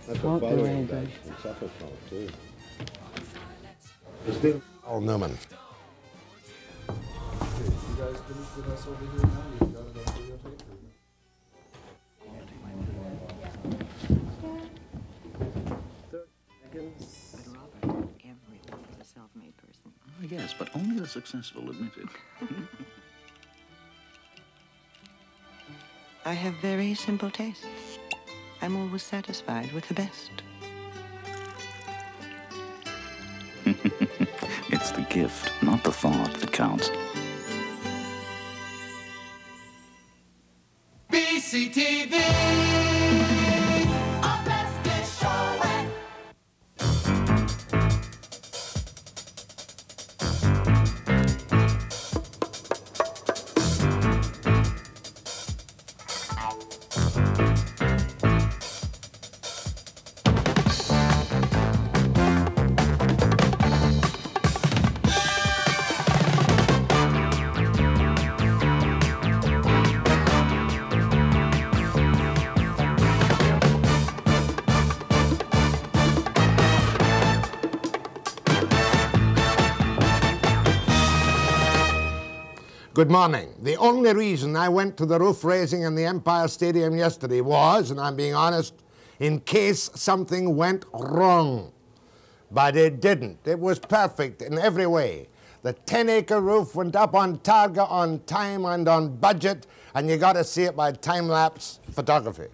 That's Won't a do father any in good. and suffer from it, too. Christina McCall-Newman. Okay, you guys finished with us over here now? You've got it on videotape? But Robert, everyone is a self-made person. Yes, but only the successful admit it. I have very simple tastes. I'm always satisfied with the best. It's the gift, not the thought, that counts. BCTV! Our best showing! Good morning. The only reason I went to the roof raising in the Empire Stadium yesterday was, and I'm being honest, in case something went wrong. But it didn't. It was perfect in every way. The 10-acre roof went up on target, on time, and on budget, and you got to see it by time-lapse photography.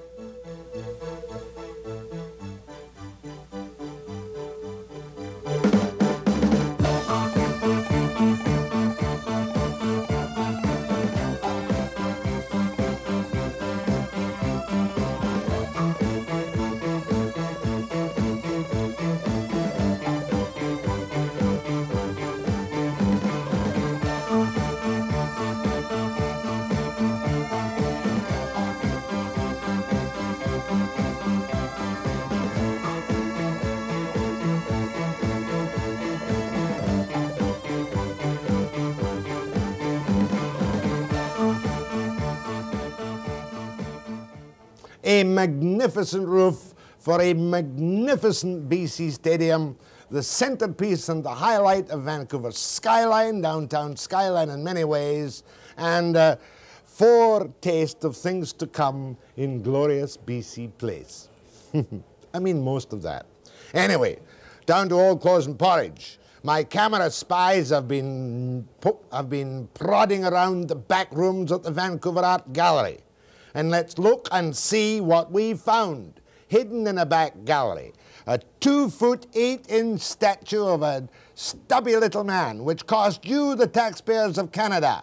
A magnificent roof for a magnificent BC stadium, the centerpiece and the highlight of Vancouver's skyline, downtown skyline in many ways, and foretaste of things to come in glorious BC Place. I mean, most of that. Anyway, down to old clothes and porridge. My camera spies have been prodding around the back rooms at the Vancouver Art Gallery. And let's look and see what we found hidden in a back gallery. A 2-foot 8-inch statue of a stubby little man, which cost you, the taxpayers of Canada,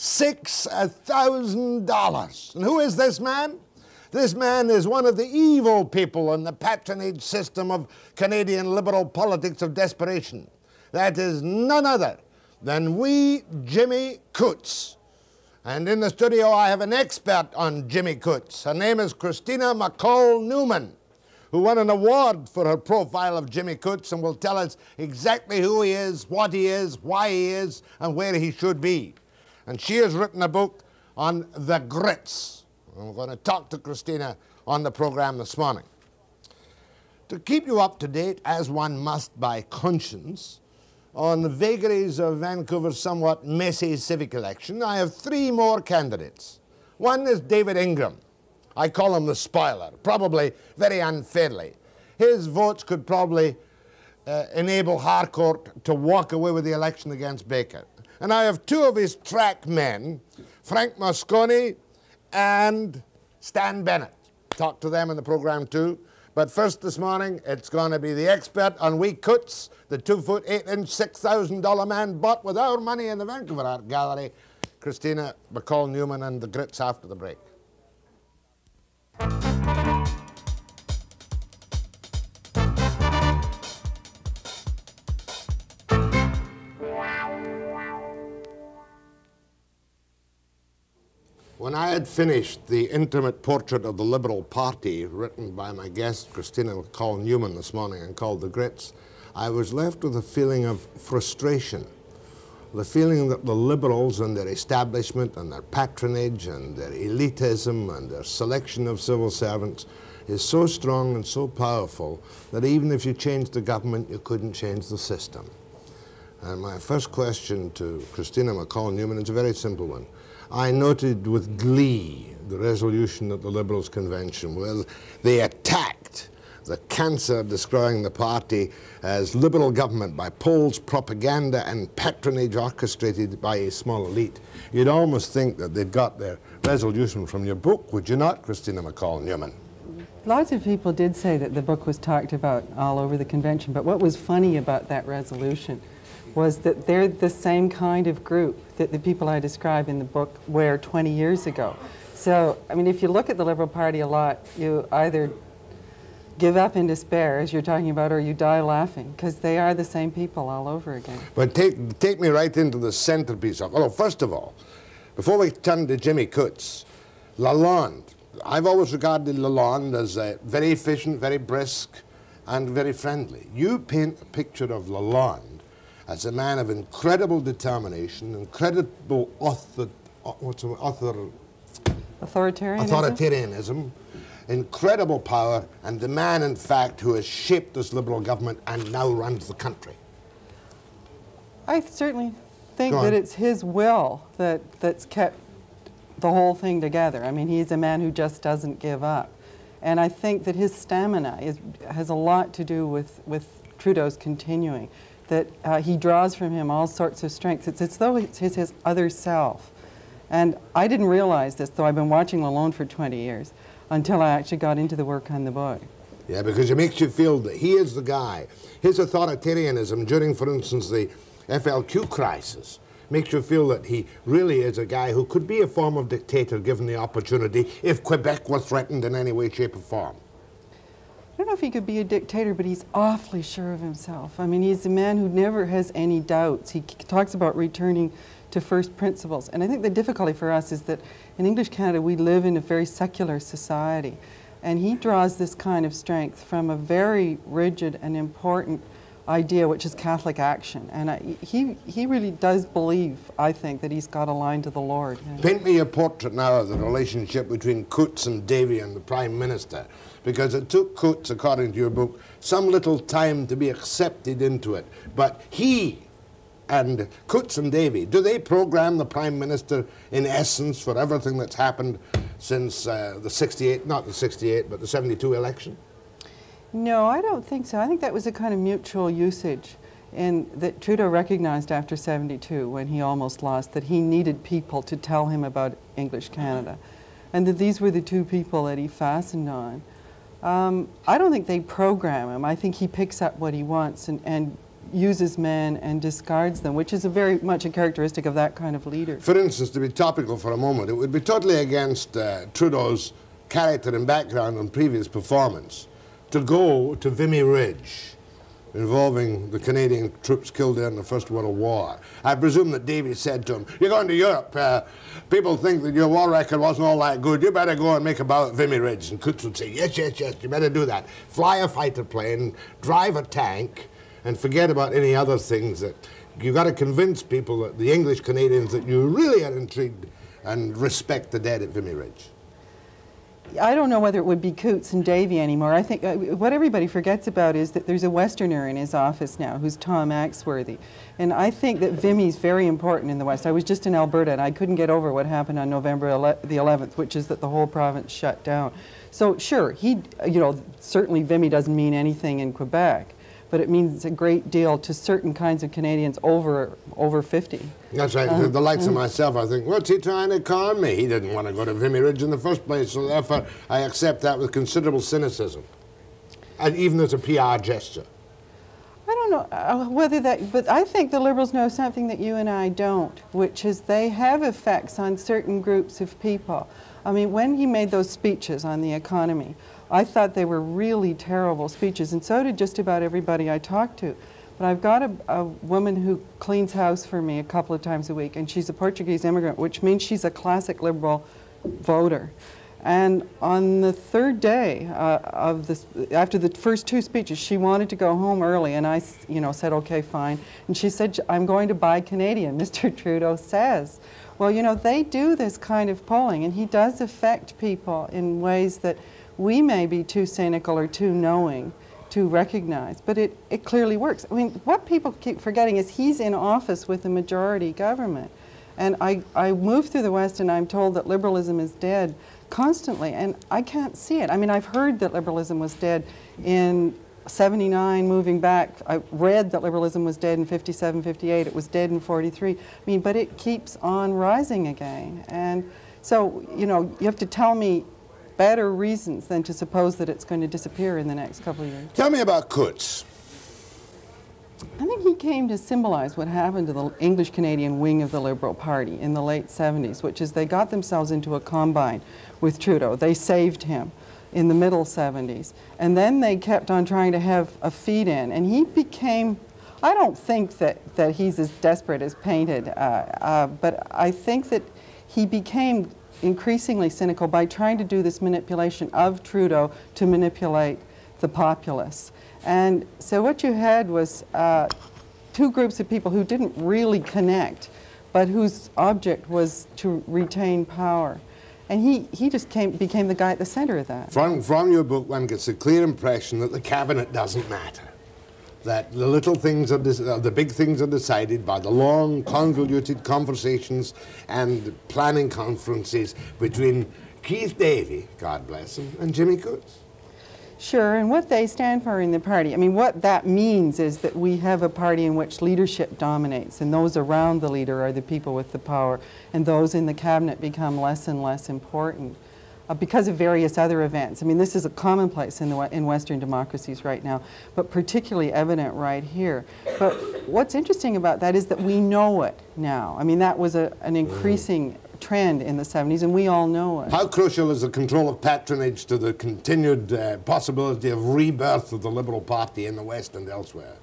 $6,000. And who is this man? This man is one of the evil people in the patronage system of Canadian liberal politics of desperation. That is none other than wee Jimmy Coutts. And in the studio, I have an expert on Jimmy Coutts. Her name is Christina McCall-Newman, who won an award for her profile of Jimmy Coutts and will tell us exactly who he is, what he is, why he is, and where he should be. And she has written a book on the grits. And we're going to talk to Christina on the program this morning. To keep you up to date, as one must by conscience, on the vagaries of Vancouver's somewhat messy civic election, I have 3 more candidates. One is David Ingram. I call him the spoiler, probably very unfairly. His votes could probably enable Harcourt to walk away with the election against Baker. And I have 2 of his TRAC men, Frank Moscone and Stan Bennett. Talk to them in the program too. But first this morning, it's going to be the expert on wee Coutts, the 2-foot 8-inch, $6,000 man bought with our money in the Vancouver Art Gallery, Christina McCall-Newman, and the grits after the break. When I had finished the intimate portrait of the Liberal Party written by my guest, Christina McCall-Newman, this morning and called The Grits, I was left with a feeling of frustration. The feeling that the Liberals and their establishment and their patronage and their elitism and their selection of civil servants is so strong and so powerful that even if you change the government, you couldn't change the system. And my first question to Christina McCall-Newman is a very simple one. I noted with glee the resolution at the Liberals' convention where they attacked the cancer destroying the party as liberal government by polls, propaganda and patronage orchestrated by a small elite. You'd almost think that they'd got their resolution from your book, would you not, Christina McCall-Newman? Lots of people did say that the book was talked about all over the convention, but what was funny about that resolution was that they're the same kind of group that the people I describe in the book were 20 years ago. So, I mean, if you look at the Liberal Party a lot, you either give up in despair, as you're talking about, or you die laughing, because they are the same people all over again. But take me right into the centerpiece of, oh, first of all, before we turn to Jimmy Coutts, Lalonde. I've always regarded Lalonde as very efficient, very brisk, and very friendly. You paint a picture of Lalonde as a man of incredible determination, incredible authoritarianism, incredible power, and the man, in fact, who has shaped this Liberal government and now runs the country. I certainly think that it's his will that's kept the whole thing together. I mean, he's a man who just doesn't give up. And I think that his stamina has a lot to do with Trudeau's continuing, that he draws from him all sorts of strengths. It's as though it's his other self. And I didn't realize this, though I've been watching Lalonde for 20 years, until I actually got into the work on the book. Yeah, because it makes you feel that he is the guy. His authoritarianism during, for instance, the FLQ crisis makes you feel that he really is a guy who could be a form of dictator given the opportunity if Quebec were threatened in any way, shape, or form. I don't know if he could be a dictator, but he's awfully sure of himself. I mean, he's a man who never has any doubts. He talks about returning to first principles. And I think the difficulty for us is that in English Canada, we live in a very secular society. And he draws this kind of strength from a very rigid and important idea, which is Catholic action. And he really does believe, I think, that he's got a line to the Lord. Paint me a portrait now of the relationship between Coutts and Davy and the Prime Minister, because it took Coutts, according to your book, some little time to be accepted into it. But he and Coutts and Davy, do they program the Prime Minister in essence for everything that's happened since the 68, not the 68, but the 72 election? No, I don't think so. I think that was a kind of mutual usage that Trudeau recognized after 72 when he almost lost, that he needed people to tell him about English Canada, and that these were the two people that he fastened on. I don't think they program him. I think he picks up what he wants and uses men and discards them, which is very much a characteristic of that kind of leader. For instance, to be topical for a moment, it would be totally against Trudeau's character and background and previous performance to go to Vimy Ridge, involving the Canadian troops killed there in the First World War. I presume that Davy said to him, "You're going to Europe. People think that your war record wasn't all that good. You better go and make a bow at Vimy Ridge." And Coutts would say, "Yes, yes, yes, you better do that. Fly a fighter plane, drive a tank, and forget about any other things. That you've got to convince people, that the English Canadians, that you really are intrigued and respect the dead at Vimy Ridge." I don't know whether it would be Coutts and Davy anymore. I think what everybody forgets about is that there's a Westerner in his office now who's Tom Axworthy. And I think that Vimy's very important in the West. I was just in Alberta and I couldn't get over what happened on November the 11th, which is that the whole province shut down. So sure, certainly Vimy doesn't mean anything in Quebec, but it means a great deal to certain kinds of Canadians over 50. That's right. The likes of myself, I think, what's he trying to con me? He didn't want to go to Vimy Ridge in the first place, so therefore I accept that with considerable cynicism, and even as a PR gesture. I don't know whether that, but I think the Liberals know something that you and I don't, which is they have effects on certain groups of people. I mean, when he made those speeches on the economy, I thought they were really terrible speeches, and so did just about everybody I talked to. But I've got a woman who cleans house for me a couple of times a week, and she's a Portuguese immigrant, which means she's a classic Liberal voter. And on the third day after the first two speeches, she wanted to go home early, and I, said, okay, fine. And she said, "I'm going to buy Canadian, Mr. Trudeau says." Well, they do this kind of polling, and he does affect people in ways that we may be too cynical or too knowing to recognize, but it clearly works. I mean, what people keep forgetting is he's in office with a majority government. And I move through the West and I'm told that liberalism is dead constantly, and I can't see it. I mean, I've heard that liberalism was dead in 79, moving back. I read that liberalism was dead in 57, 58. It was dead in 43. I mean, but it keeps on rising again. And so, you know, you have to tell me better reasons than to suppose that it's going to disappear in the next couple of years. Tell me about Coutts. I think he came to symbolize what happened to the English-Canadian wing of the Liberal Party in the late 70s, which is they got themselves into a combine with Trudeau. They saved him in the middle 70s. And then they kept on trying to have a feed in. And he became, I don't think that he's as desperate as painted, but I think that he became increasingly cynical by trying to do this manipulation of Trudeau to manipulate the populace. And so what you had was two groups of people who didn't really connect, but whose object was to retain power. And he just became the guy at the center of that. From your book, one gets a clear impression that the cabinet doesn't matter. That the little things are, the big things are decided by the long, convoluted conversations and planning conferences between Keith Davey, God bless him, and Jimmy Coutts. Sure, and what they stand for in the party, I mean, what that means is that we have a party in which leadership dominates, and those around the leader are the people with the power, and those in the cabinet become less and less important because of various other events. I mean, this is a commonplace in Western democracies right now, but particularly evident right here. But what's interesting about that is that we know it now. I mean, that was an increasing trend in the 70s, and we all know it. How crucial is the control of patronage to the continued possibility of rebirth of the Liberal Party in the West and elsewhere?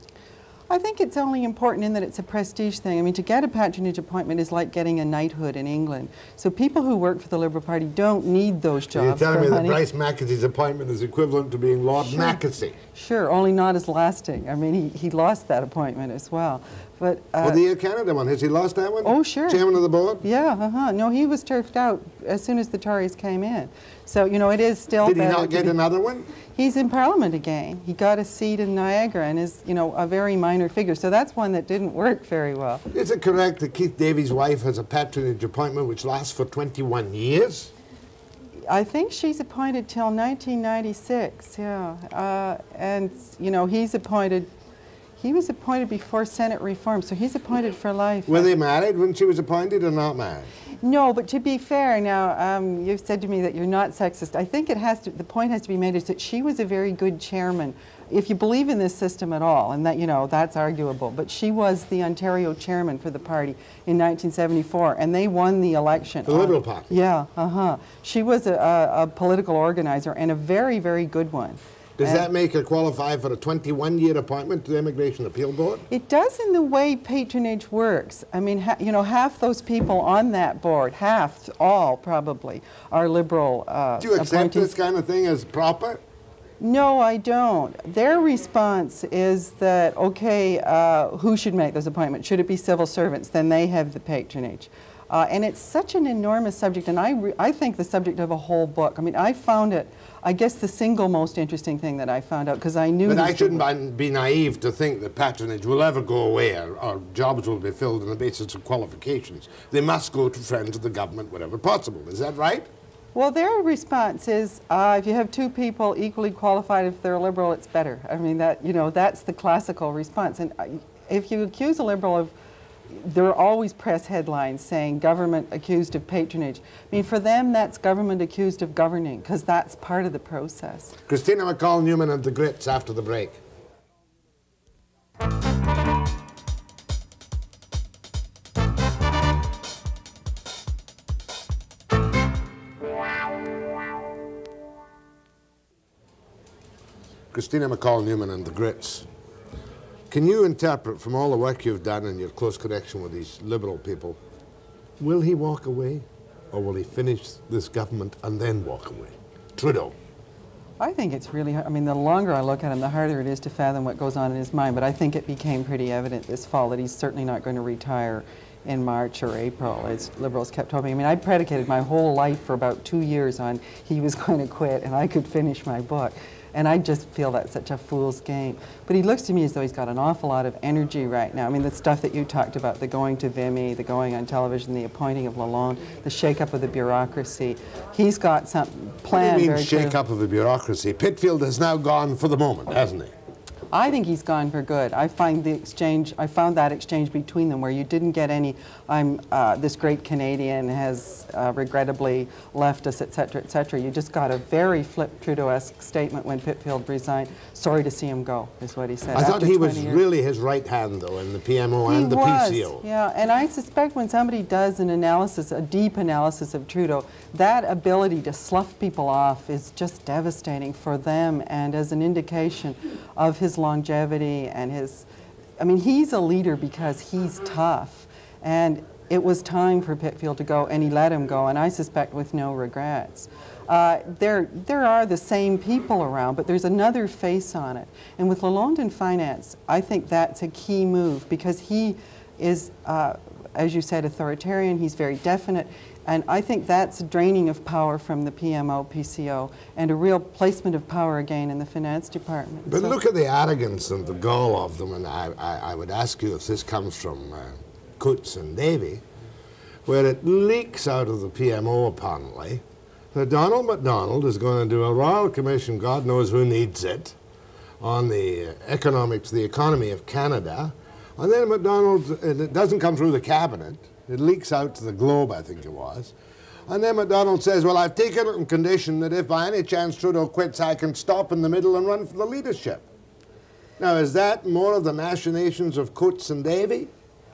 I think it's only important in that it's a prestige thing. I mean, to get a patronage appointment is like getting a knighthood in England. So people who work for the Liberal Party don't need those jobs. You're telling me that money. Bryce McAtee's appointment is equivalent to being Lord Mackesy? Sure, only not as lasting. I mean, he lost that appointment as well. But well, the Air Canada one, has he lost that one? Oh, sure. Chairman of the board? Yeah, No, he was turfed out as soon as the Tories came in. So, you know, it is still Did he not get another one? He's in Parliament again. He got a seat in Niagara and is, you know, a very minor figure. So that's one that didn't work very well. Is it correct that Keith Davies' wife has a patronage appointment which lasts for 21 years? I think she's appointed till 1996, yeah. And, you know, he was appointed before Senate reform, so he's appointed for life. Were they married when she was appointed or not married? No, but to be fair, now, you've said to me that you're not sexist. I think the point has to be made is that she was a very good chairman, if you believe in this system at all, and that, you know, that's arguable. But she was the Ontario chairman for the party in 1974, and they won the election. The Liberal Party? Yeah, She was a political organizer, and a very, very good one. Does that make her qualify for a 21-year appointment to the Immigration Appeal Board? It does in the way patronage works. I mean, you know, half those people on that board, all probably, are Liberal Do you accept appointees. this kind of thing as proper? No, I don't. Their response is that, okay, who should make those appointments? Should it be civil servants? Then they have the patronage. And it's such an enormous subject, and I think the subject of a whole book. I mean, I found it, I guess, the single most interesting thing that I found out, because I knew... But I shouldn't be naive to think that patronage will ever go away or jobs will be filled on the basis of qualifications. They must go to friends of the government wherever possible. Is that right? Well, their response is, if you have two people equally qualified, if they're Liberal, it's better. I mean, that, you know, that's the classical response. And if you accuse a Liberal of... There are always press headlines saying government accused of patronage. I mean, for them, that's government accused of governing, because that's part of the process. Christina McCall-Newman and the Grits after the break. Christina McCall-Newman and the Grits. Can you interpret from all the work you've done and your close connection with these Liberal people, will he walk away or will he finish this government and then walk away? Trudeau. I think it's really, I mean, the longer I look at him, the harder it is to fathom what goes on in his mind, but I think it became pretty evident this fall that he's certainly not going to retire in March or April, as Liberals kept hoping. I mean, I predicated my whole life for about 2 years on he was going to quit and I could finish my book. And I just feel that's such a fool's game. But he looks to me as though he's got an awful lot of energy right now. I mean, the stuff that you talked about, the going to Vimy, the going on television, the appointing of Lalonde, the shake-up of the bureaucracy. He's got some plan. What do you mean shake-up of the bureaucracy? Pitfield has now gone for the moment, hasn't he? I think he's gone for good. I found that exchange between them where you didn't get any, this great Canadian has regrettably left us, et cetera, et cetera. You just got a very Flip Trudeau-esque statement when Pitfield resigned. Sorry to see him go, is what he said. I thought he was really his right hand, though, in the PMO and the PCO. Yeah, and I suspect when somebody does an analysis, a deep analysis of Trudeau, that ability to slough people off is just devastating for them and as an indication of his longevity and his, I mean, he's a leader because he's tough, and it was time for Pitfield to go, and he let him go, and I suspect with no regrets. There are the same people around, but there's another face on it. And with Lalonde in finance, I think that's a key move because he is, as you said, authoritarian, he's very definite, and I think that's draining of power from the PMO, PCO, and a real placement of power again in the finance department. But look at the arrogance and the gall of them, and I would ask you if this comes from Coutts and Davy, where it leaks out of the PMO apparently that Donald MacDonald is going to do a Royal Commission, God knows who needs it, on the economics, the economy of Canada, and then MacDonald, it doesn't come through the cabinet, it leaks out to the Globe, I think it was. And then MacDonald says, well, I've taken it on condition that if by any chance Trudeau quits, I can stop in the middle and run for the leadership. Now, is that more of the machinations of Coutts and Davy?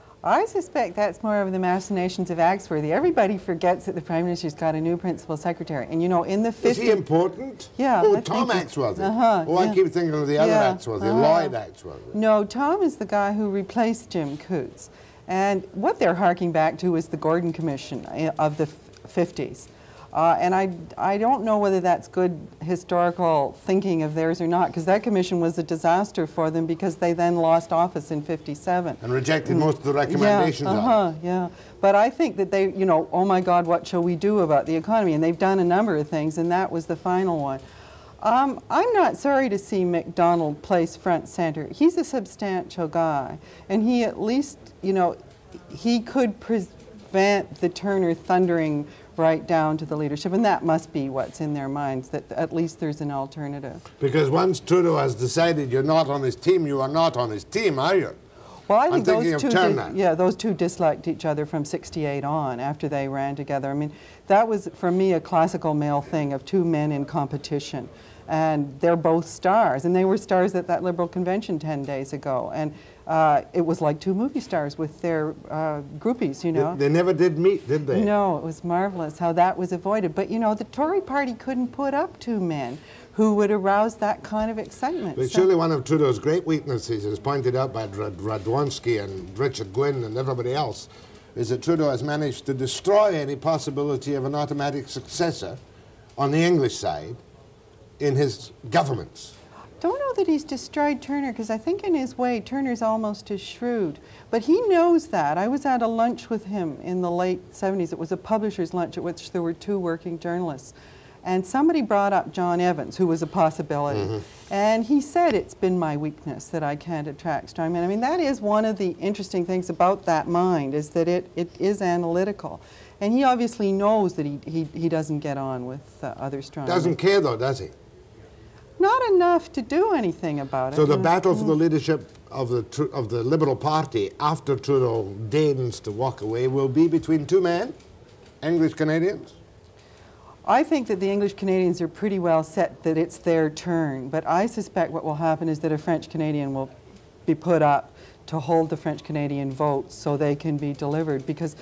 I suspect that's more of the machinations of Axworthy. Everybody forgets that the Prime Minister's got a new principal secretary. And you know, in the 50s... Is he important? Yeah. Oh, Tom Axworthy. Oh, I keep thinking of the other Axworthy, Lloyd Axworthy. No, Tom is the guy who replaced Jim Coutts. And what they're harking back to is the Gordon Commission of the 50s. And I don't know whether that's good historical thinking of theirs or not, because that commission was a disaster for them because they then lost office in 57. And rejected most of the recommendations of it. Yeah. But I think that they, you know, oh my God, what shall we do about the economy? And they've done a number of things, and that was the final one. I'm not sorry to see MacDonald place front center. He's a substantial guy, and he at least, you know, he could prevent the Turner thundering right down to the leadership, and that must be what's in their minds, that at least there's an alternative. Because once Trudeau has decided you're not on his team, you are not on his team, are you? Well, I think those two disliked each other from 68 on, after they ran together. I mean, that was, for me, a classical male thing of two men in competition. And they're both stars, and they were stars at that Liberal convention 10 days ago. And it was like two movie stars with their groupies, you know. They never did meet, did they? No, it was marvelous how that was avoided. But, you know, the Tory party couldn't put up two men who would arouse that kind of excitement. But surely one of Trudeau's great weaknesses, as pointed out by Radwanski and Richard Gwynne and everybody else, is that Trudeau has managed to destroy any possibility of an automatic successor on the English side in his governments. Don't know that he's destroyed Turner, because I think in his way Turner's almost as shrewd. But he knows that. I was at a lunch with him in the late 70s. It was a publisher's lunch at which there were two working journalists. And somebody brought up John Evans, who was a possibility. And he said, it's been my weakness that I can't attract strong men. I mean, that is one of the interesting things about that mind, is that it is analytical. And he obviously knows that he doesn't get on with other strong men. Doesn't care, though, does he? Not enough to do anything about it. So the battle for the leadership of the Liberal Party after Trudeau deigns to walk away will be between two men, English Canadians? I think that the English Canadians are pretty well set that it's their turn, but I suspect what will happen is that a French Canadian will be put up to hold the French Canadian votes so they can be delivered, because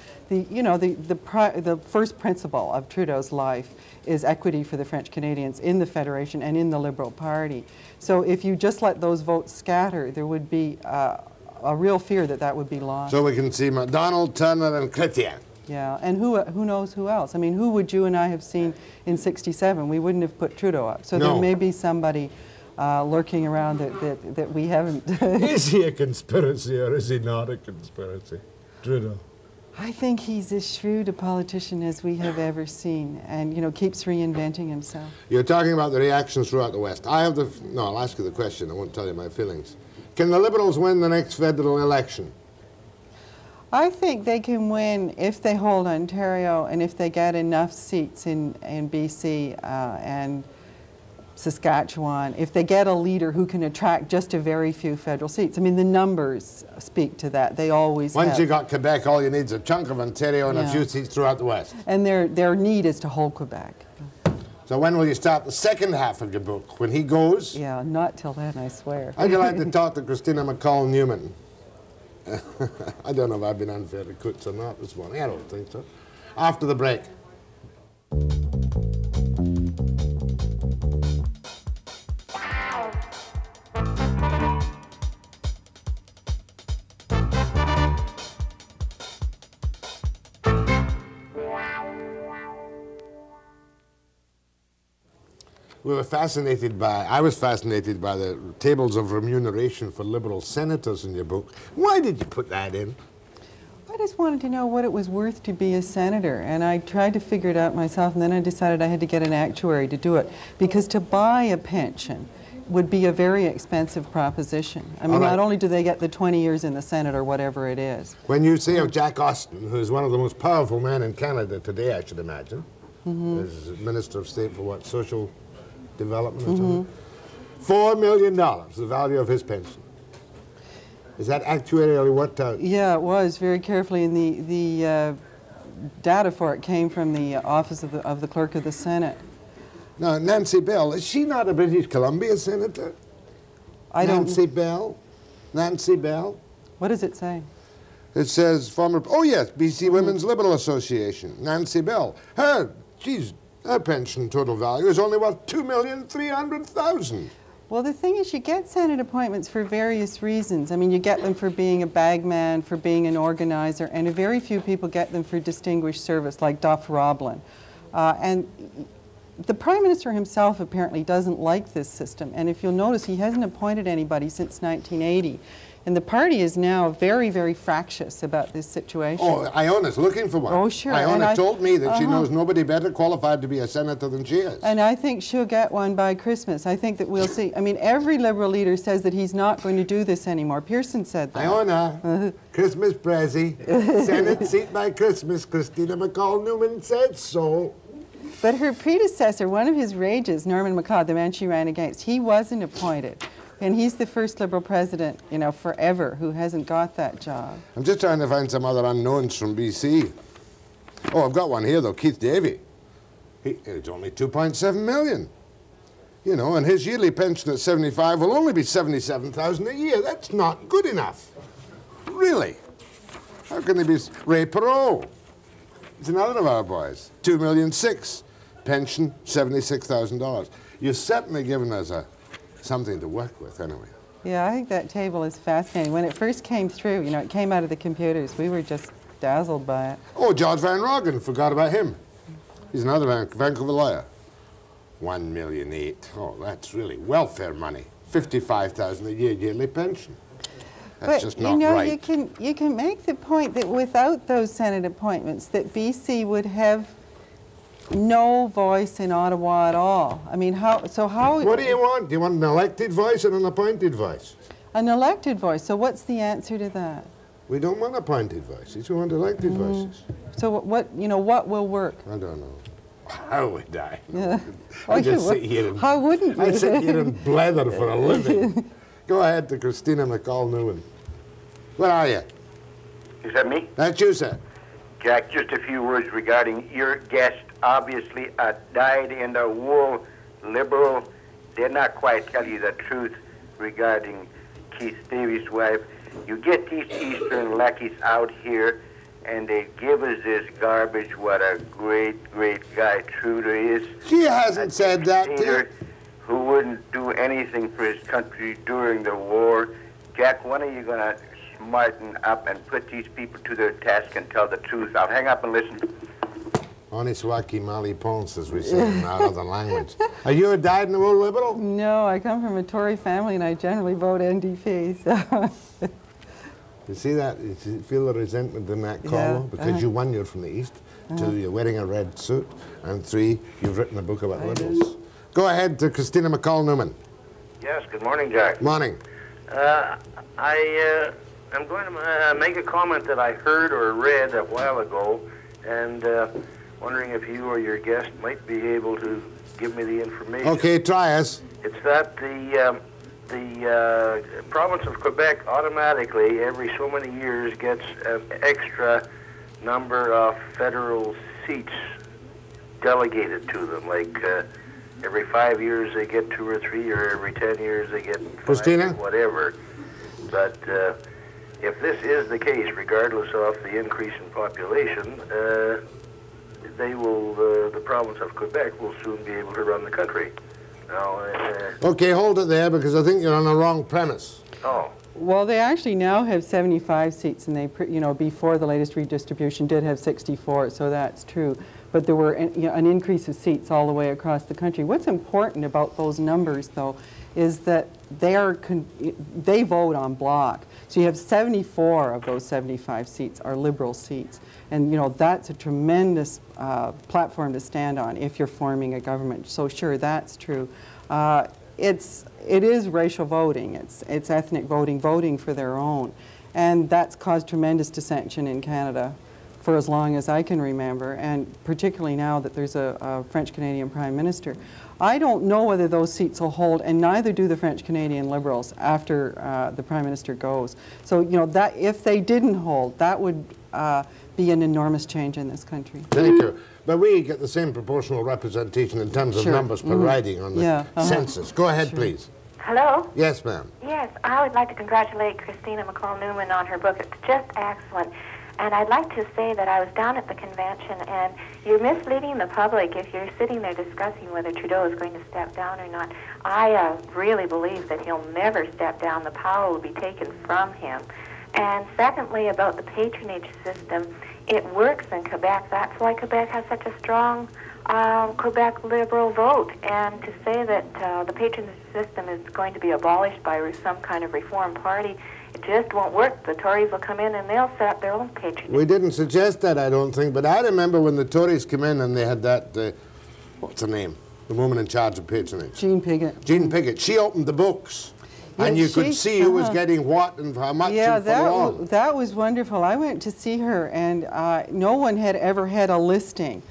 the first principle of Trudeau's life is equity for the French Canadians in the Federation and in the Liberal Party. So if you just let those votes scatter, there would be a real fear that that would be lost. So we can see MacDonald, Turner and Chrétien. Yeah, and who knows who else? I mean, who would you and I have seen in '67? We wouldn't have put Trudeau up. So there may be somebody lurking around that we haven't. Is he a conspiracy or is he not a conspiracy, Trudeau? I think he's as shrewd a politician as we have ever seen, and, you know, keeps reinventing himself. You're talking about the reactions throughout the West. No, I'll ask you the question. I won't tell you my feelings. Can the Liberals win the next federal election? I think they can win if they hold Ontario and if they get enough seats in BC and Saskatchewan, if they get a leader who can attract just a very few federal seats. I mean, the numbers speak to that. They always Once have. you got Quebec, all you need is a chunk of Ontario and a few seats throughout the West. And their need is to hold Quebec. So when will you start the second half of your book? When he goes? Yeah, not till then, I swear. I'd like to talk to Christina McCall-Newman. I don't know if I've been unfair to Coutts or not this morning. I don't think so. After the break. I was fascinated by the tables of remuneration for Liberal senators in your book. Why did you put that in? I just wanted to know what it was worth to be a senator, and I tried to figure it out myself, and then I decided I had to get an actuary to do it, because to buy a pension would be a very expensive proposition. I mean, not only do they get the 20 years in the Senate or whatever it is. When you say of Jack Austin, who's one of the most powerful men in Canada today, I should imagine, as Minister of State for what, social development or something? $4 million, the value of his pension. Is that actuarially worked out? Yeah, it was, very carefully, and the data for it came from the office of the Clerk of the Senate. Now, Nancy Bell, is she not a British Columbia senator? Nancy Bell? Nancy Bell? What does it say? It says former, oh yes, BC Women's Liberal Association, Nancy Bell. Her pension total value is only worth $2,300,000. Well, the thing is, you get Senate appointments for various reasons. I mean, you get them for being a bagman, for being an organizer, and a very few people get them for distinguished service, like Duff Roblin. And the Prime Minister himself apparently doesn't like this system, and if you'll notice, he hasn't appointed anybody since 1980. And the party is now very, very fractious about this situation. Oh, Iona's looking for one. Oh, sure. Iona told me that she knows nobody better qualified to be a senator than she is. And I think she'll get one by Christmas. I think that we'll see. I mean, every Liberal leader says that he's not going to do this anymore. Pearson said that. Iona, Christmas Prezi, Senate seat by Christmas. Christina McCall-Newman said so. But her predecessor, one of his rages, Norman MacLeod, the man she ran against, he wasn't appointed. And he's the first Liberal president, you know, forever, who hasn't got that job. I'm just trying to find some other unknowns from BC. Oh, I've got one here, though, Keith Davey. It's only $2.7 million. You know, and his yearly pension at 75 will only be $77,000 a year. That's not good enough. Really? How can they be? Ray Perot. He's another of our boys. $2.6 million. Pension, $76,000. You've certainly given us something to work with, anyway. Yeah, I think that table is fascinating. When it first came through, you know, it came out of the computers. We were just dazzled by it. Oh, George Van Roggen, forgot about him. He's another Vancouver lawyer. $1.8 million. Oh, that's really welfare money. $55,000 a year yearly pension. That's just not right. You can make the point that without those Senate appointments, that BC would have no voice in Ottawa at all. I mean, how? What do you want? Do you want an elected voice and an appointed voice? An elected voice. So what's the answer to that? We don't want appointed voices. We want elected voices. So what will work? I don't know. How would I? Yeah. I just sit here and, how wouldn't you? I sit here and blather for a living. Go ahead to Christina McCall-Newman. Where are you? Is that me? That's you, sir. Jack, just a few words regarding your guest. Obviously, a dyed-in-the-wool liberal did not quite tell you the truth regarding Keith Davies' wife. You get these Eastern lackeys out here, and they give us this garbage. What a great, great guy Trudeau is. She hasn't said that to you. Who wouldn't do anything for his country during the war. Jack, when are you going to smarten up and put these people to their task and tell the truth? I'll hang up and listen. Oniswaki Mali Ponce, as we say in our other language. Are you a dyed-in-the-wool liberal? No, I come from a Tory family, and I generally vote NDP. So. You see that? You feel the resentment in that collar? Because you, one, you're from the East. Two, you're wearing a red suit. And three, you've written a book about liberals. Go ahead to Christina McCall-Newman. Yes, good morning, Jack. Morning. I'm going to make a comment that I heard or read a while ago, and wondering if you or your guest might be able to give me the information. Okay, try us. It's that the province of Quebec automatically, every so many years, gets an extra number of federal seats delegated to them. Like every 5 years they get 2 or 3, or every 10 years they get 5, Christina? or whatever. But if this is the case, regardless of the increase in population, they will, the province of Quebec will soon be able to run the country. Now, okay, hold it there, because I think you're on the wrong premise. Oh. Well, they actually now have 75 seats, and they, before the latest redistribution did have 64, so that's true. But there were an increase of seats all the way across the country. What's important about those numbers, though, is that they vote en bloc. So you have 74 of those 75 seats are Liberal seats. And that's a tremendous platform to stand on if you're forming a government. So sure, that's true. It is racial voting. It's ethnic voting for their own. And that's caused tremendous dissension in Canada for as long as I can remember, and particularly now that there's a French-Canadian Prime Minister. I don't know whether those seats will hold, and neither do the French-Canadian Liberals after the Prime Minister goes. So, that if they didn't hold, that would be an enormous change in this country. Thank you. But we get the same proportional representation in terms of numbers per riding on the census. Go ahead, please. Hello? Yes, ma'am. Yes, I would like to congratulate Christina McCall-Newman on her book. It's just excellent. And I'd like to say that I was down at the convention, and you're misleading the public if you're sitting there discussing whether Trudeau is going to step down or not. I really believe that he'll never step down. The power will be taken from him. And secondly, about the patronage system, it works in Quebec. That's why Quebec has such a strong Quebec Liberal vote. And to say that the patronage system is going to be abolished by some kind of reform party, it just won't work. The Tories will come in and they'll set up their own patronage. We didn't suggest that, I don't think, but I remember when the Tories came in and they had that, what's her name? The woman in charge of patronage. Jean Piggott. Jean Piggott. She opened the books. Yeah, and you could see who was getting what and how much and for long. That was wonderful. I went to see her, and no one had ever had a listing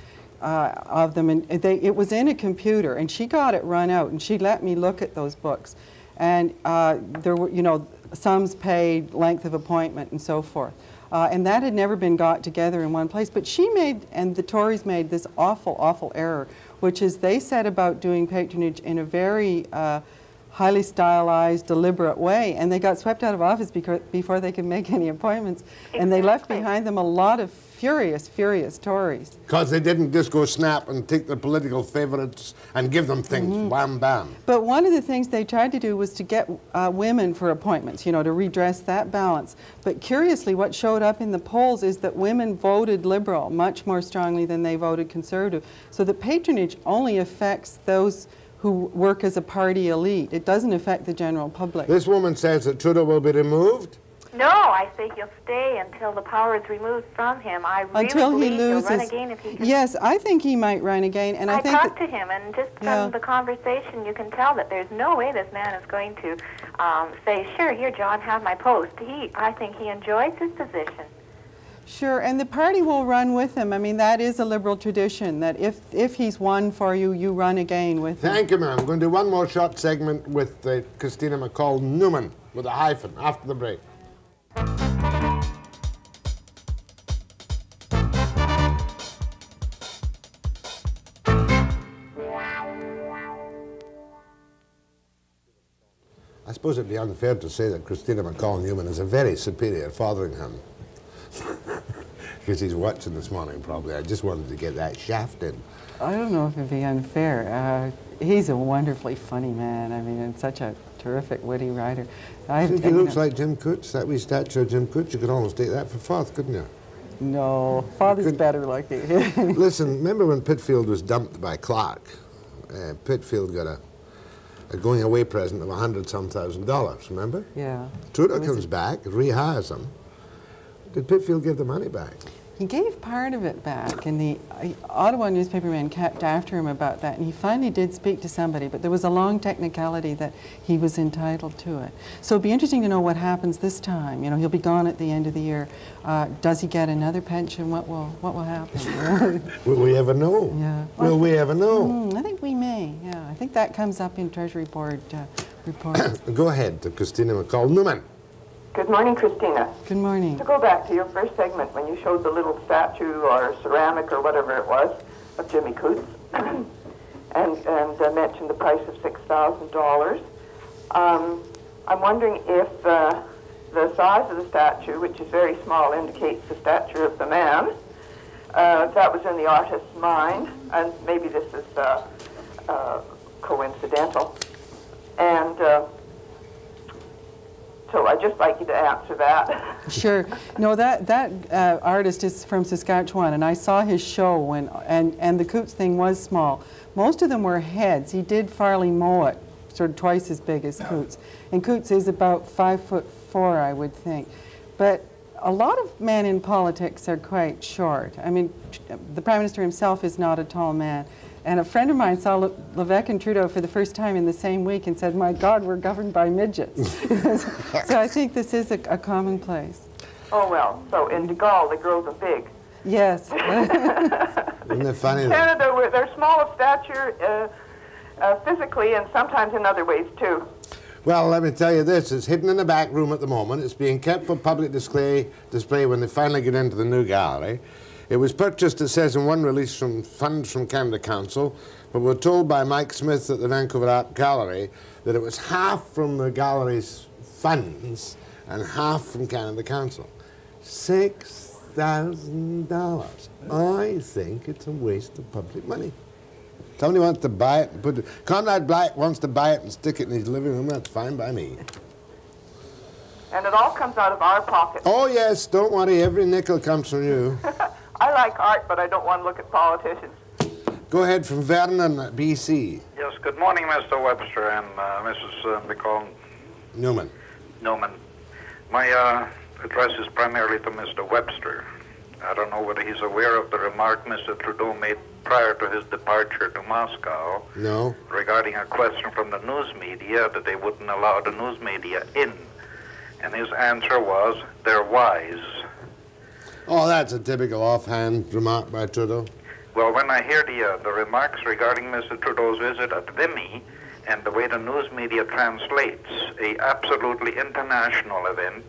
of them. And it was in a computer, and she got it run out, and she let me look at those books. And there were, sums paid, length of appointment, and so forth. And that had never been got together in one place. But she made, and the Tories made this awful, awful error, which is they set about doing patronage in a very highly stylized, deliberate way, and they got swept out of office before they could make any appointments. Exactly. And they left behind them a lot of furious, furious Tories. Because they didn't just go snap and take the political favourites and give them things, wham, bam. But one of the things they tried to do was to get women for appointments, to redress that balance. But curiously, what showed up in the polls is that women voted Liberal much more strongly than they voted Conservative. So the patronage only affects those who work as a party elite. It doesn't affect the general public. This woman says that Trudeau will be removed? No, I say he'll stay until the power is removed from him. I really believe he'll run again if he can. Yes, I think he might run again. And I think talked to him, and just from the conversation, you can tell that there's no way this man is going to say, sure, here, John, have my post. I think he enjoys his position. Sure, and the party will run with him. I mean, that is a Liberal tradition, that if he's won for you, you run again with him. Thank you, ma'am. I'm going to do one more short segment with Christina McCall-Newman with a hyphen after the break. I suppose it'd be unfair to say that Christina McCall-Newman is a very superior Fotheringham. Because he's watching this morning, probably. I just wanted to get that shaft in. I don't know if it'd be unfair. He's a wonderfully funny man. I mean, and such a terrific, witty writer. I think he looks like Jim Coutts, that wee statue of Jim Coutts. You could almost take that for Foth, couldn't you? No, Father's better like that. Listen, remember when Pitfield was dumped by Clark? Pitfield got a going-away present of $100,000, remember? Yeah. Trudeau comes back, rehires him, Did Pitfield give the money back? He gave part of it back, and the Ottawa newspaperman kept after him about that, and he finally did speak to somebody, but there was a long technicality that he was entitled to it. So it'd be interesting to know what happens this time. You know, he'll be gone at the end of the year. Does he get another pension? What will happen? Will we ever know? Yeah. Will we ever know? I think we may, yeah. I think that comes up in Treasury Board reports. Go ahead to Christina McCall-Newman. Good morning, Christina. Good morning. To go back to your first segment when you showed the little statue or ceramic or whatever it was of Jimmy Coutts and mentioned the price of $6,000, I'm wondering if the size of the statue, which is very small, indicates the stature of the man. That was in the artist's mind, and maybe this is coincidental. And so I'd just like you to answer that. Sure. No, that artist is from Saskatchewan, and I saw his show, and the Coutts thing was small. Most of them were heads. He did Farley Mowat, sort of twice as big as Coutts. And Coutts is about 5'4", I would think. But a lot of men in politics are quite short. I mean, the Prime Minister himself is not a tall man. And a friend of mine saw Levesque and Trudeau for the first time in the same week and said, "My God, we're governed by midgets." So I think this is a commonplace. Oh, well, so in de Gaulle, the girls are big. Yes. Isn't it funny? Canada, they're small of stature physically and sometimes in other ways, too. Well, let me tell you this. It's hidden in the back room at the moment. It's being kept for public display when they finally get into the new gallery. It was purchased, it says, in one release from funds from Canada Council, but we're told by Mike Smith at the Vancouver Art Gallery that it was half from the gallery's funds and half from Canada Council. $6,000. I think it's a waste of public money. Somebody wants to buy it and put it. Conrad Black wants to buy it and stick it in his living room. That's fine by me. And it all comes out of our pocket. Oh, yes. Don't worry. Every nickel comes from you. I like art, but I don't want to look at politicians. Go ahead from Vernon, BC. Yes, good morning, Mr. Webster and Mrs. McCall-Newman. My address is primarily to Mr. Webster. I don't know whether he's aware of the remark Mr. Trudeau made prior to his departure to Moscow. No. Regarding a question from the news media that they wouldn't allow the news media in. And his answer was, they're wise. Oh, that's a typical offhand remark by Trudeau. Well, when I hear the remarks regarding Mr. Trudeau's visit at Vimy and the way the news media translates a absolutely international event,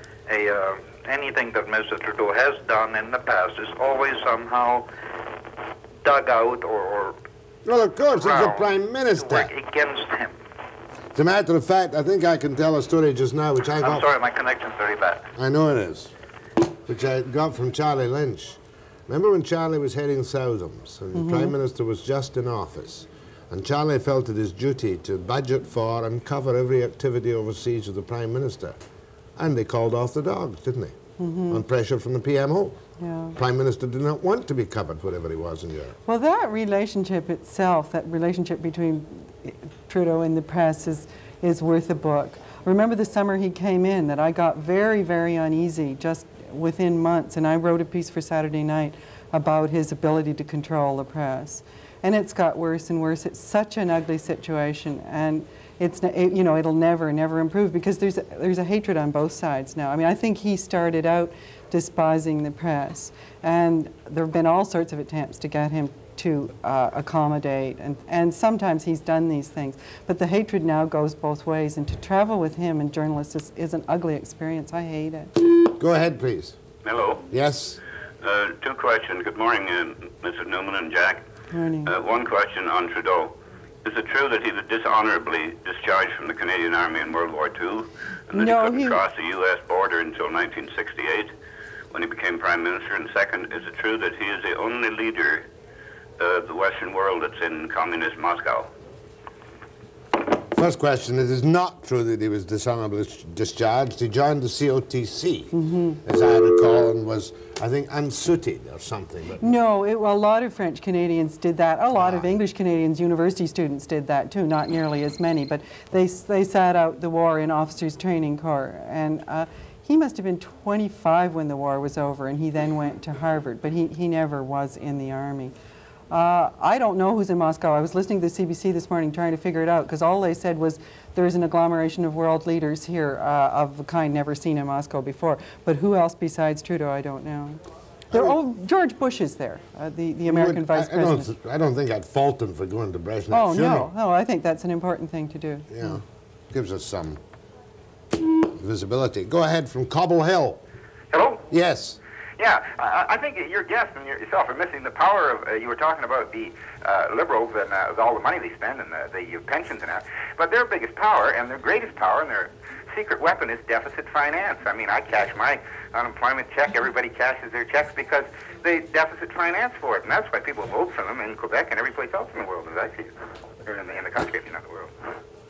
anything that Mr. Trudeau has done in the past is always somehow dug out or well, of course, he's the Prime Minister. To work against him. As a matter of fact, I think I can tell a story just now, which I got... I'm sorry, my connection's very bad. I know it is. Which I got from Charlie Lynch. Remember when Charlie was heading Southam's and the Prime Minister was just in office, and Charlie felt it his duty to budget for and cover every activity overseas of the Prime Minister. And they called off the dogs, didn't they? On pressure from the PMO. Yeah. Prime Minister did not want to be covered wherever he was in Europe. Well, that relationship itself, that relationship between Trudeau and the press is worth a book. Remember the summer he came in that I got very, very uneasy just within months, and I wrote a piece for Saturday Night about his ability to control the press. And it's got worse and worse. It's such an ugly situation, and you know, it'll never improve because there's a hatred on both sides now. I mean, I think he started out despising the press, and there have been all sorts of attempts to get him to accommodate, and sometimes he's done these things. But the hatred now goes both ways, and to travel with him and journalists is an ugly experience. I hate it. Go ahead, please. Hello. Yes? Two questions. Good morning, Mr. Newman and Jack. Morning. One question on Trudeau. Is it true that he was dishonorably discharged from the Canadian Army in World War II, and that he couldn't cross the U.S. border until 1968 when he became Prime Minister? And second, is it true that he is the only leader of the Western world that's in communist Moscow? First question, it is not true that he was dishonorably discharged. He joined the COTC, as I recall, and was, I think, unsuited or something. But no, well, a lot of French Canadians did that. A lot of English Canadians, university students did that too, not nearly as many, but they sat out the war in Officers Training Corps. And he must have been 25 when the war was over, and he then went to Harvard, but he never was in the Army. I don't know who's in Moscow. I was listening to the CBC this morning trying to figure it out, because all they said was there's an agglomeration of world leaders here of a kind never seen in Moscow before. But who else besides Trudeau, I don't know. George Bush is there, the American vice president. I don't think I'd fault him for going to Brezhnev's funeral. No, I think that's an important thing to do. Yeah, gives us some visibility. Go ahead from Cobble Hill. Hello? Yes. Yeah, I think your guest and yourself are missing the power of, you were talking about the Liberals and all the money they spend and the pensions and that, but their biggest power and their greatest power and their secret weapon is deficit finance. I mean, I cash my unemployment check, everybody cashes their checks because they deficit finance for it, and that's why people vote for them in Quebec and every place else in the world, as I see it, or in the country, if you're not the world.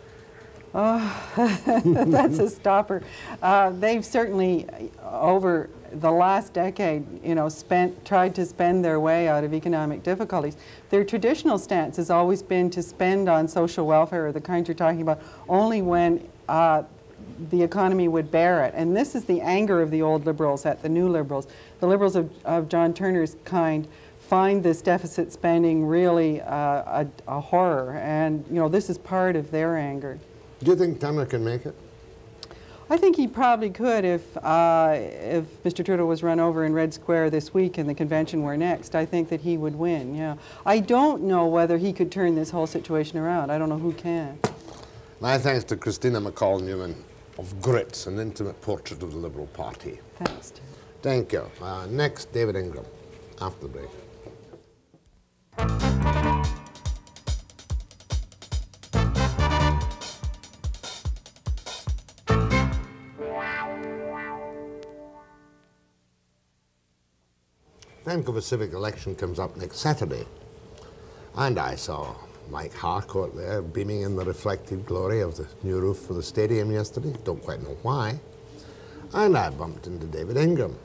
Oh, that's a stopper. They've certainly, over the last decade, you know, tried to spend their way out of economic difficulties. Their traditional stance has always been to spend on social welfare, or the kind you're talking about, only when the economy would bear it. And this is the anger of the old Liberals at the new Liberals. The Liberals of John Turner's kind find this deficit spending really a horror, and you know, this is part of their anger. Do you think Turner can make it? I think he probably could if Mr. Trudeau was run over in Red Square this week and the convention were next. I think that he would win, yeah. I don't know whether he could turn this whole situation around. I don't know who can. My thanks to Christina McCall-Newman of Grits, an intimate portrait of the Liberal Party. Thanks, Tim. Thank you. Next, David Ingram, after the break. Vancouver civic election comes up next Saturday, and I saw Mike Harcourt there beaming in the reflected glory of the new roof for the stadium yesterday. Don't quite know why. And I bumped into David Ingram.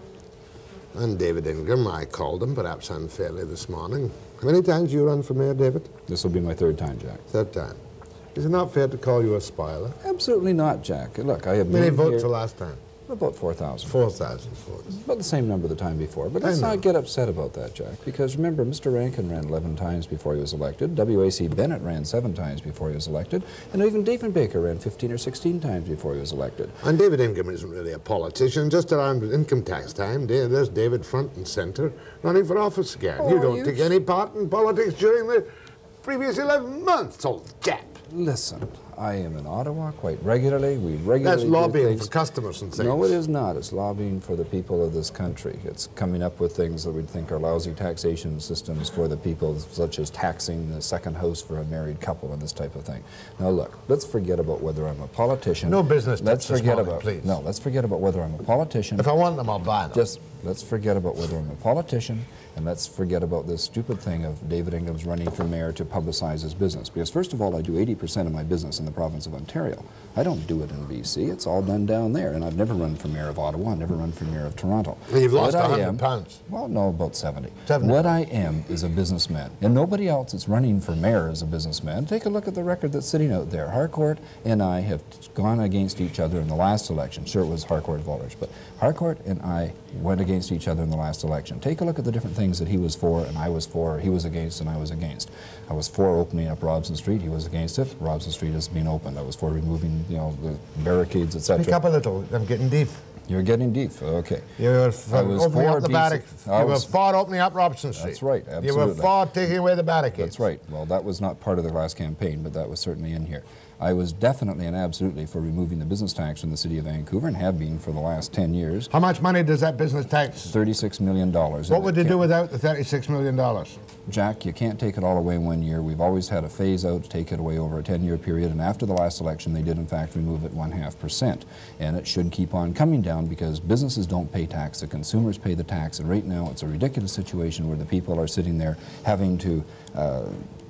And David Ingram, I called him, perhaps unfairly, this morning. How many times you run for mayor, David? This will be my third time, Jack. Third time. Is it not fair to call you a spoiler? Absolutely not, Jack. Look, I have Many votes the last time? About 4,000. 4,000 votes. About the same number the time before. But let's not get upset about that, Jack, because remember, Mr. Rankin ran 11 times before he was elected, W.A.C. Bennett ran 7 times before he was elected, and even David Baker ran 15 or 16 times before he was elected. And David Ingram isn't really a politician. Just around income tax time, there's David front and centre running for office again. Oh, you don't take any part in politics during the previous 11 months, old chap. Listen, I am in Ottawa quite regularly. We regularly That's lobbying do things. for customers and things. No, it is not. It's lobbying for the people of this country. It's coming up with things that we think are lousy taxation systems for the people, such as taxing the second house for a married couple and this type of thing. Now, look, let's forget about whether I'm a politician. No business Let's tips forget this morning, about. please. No, let's forget about whether I'm a politician. If I want them, I'll buy them. Just let's forget about whether I'm a politician, and let's forget about this stupid thing of David Ingram's running for mayor to publicize his business. Because first of all, I do 80% of my business in the province of Ontario. I don't do it in BC. It's all done down there. And I've never run for mayor of Ottawa. I've never run for mayor of Toronto. And you've lost 100 pounds. Well, no, about 70. 70. What I am is a businessman. And nobody else that's running for mayor is a businessman. Take a look at the record that's sitting out there. Harcourt and I have gone against each other in the last election. Sure, it was Harcourt voters, but Harcourt and I went against each other in the last election. Take a look at the different things that he was for and I was for, or he was against and I was against. I was for opening up Robson Street. He was against it. Robson Street has been opened. I was for removing, you know, the barricades, etc. Pick up a little. I'm getting deep. You're getting deep. Okay. You were for opening up the barricades. You were for opening up Robson Street. That's right. Absolutely. You were for taking away the barricades. That's right. Well, that was not part of the last campaign, but that was certainly in here. I was definitely and absolutely for removing the business tax from the city of Vancouver and have been for the last 10 years. How much money does that business tax? $36 million. What would you do without the $36 million? Jack, you can't take it all away in 1 year. We've always had a phase out to take it away over a 10-year period, and after the last election, they did in fact remove it 0.5%. And it should keep on coming down because businesses don't pay tax, the consumers pay the tax, and right now it's a ridiculous situation where the people are sitting there having to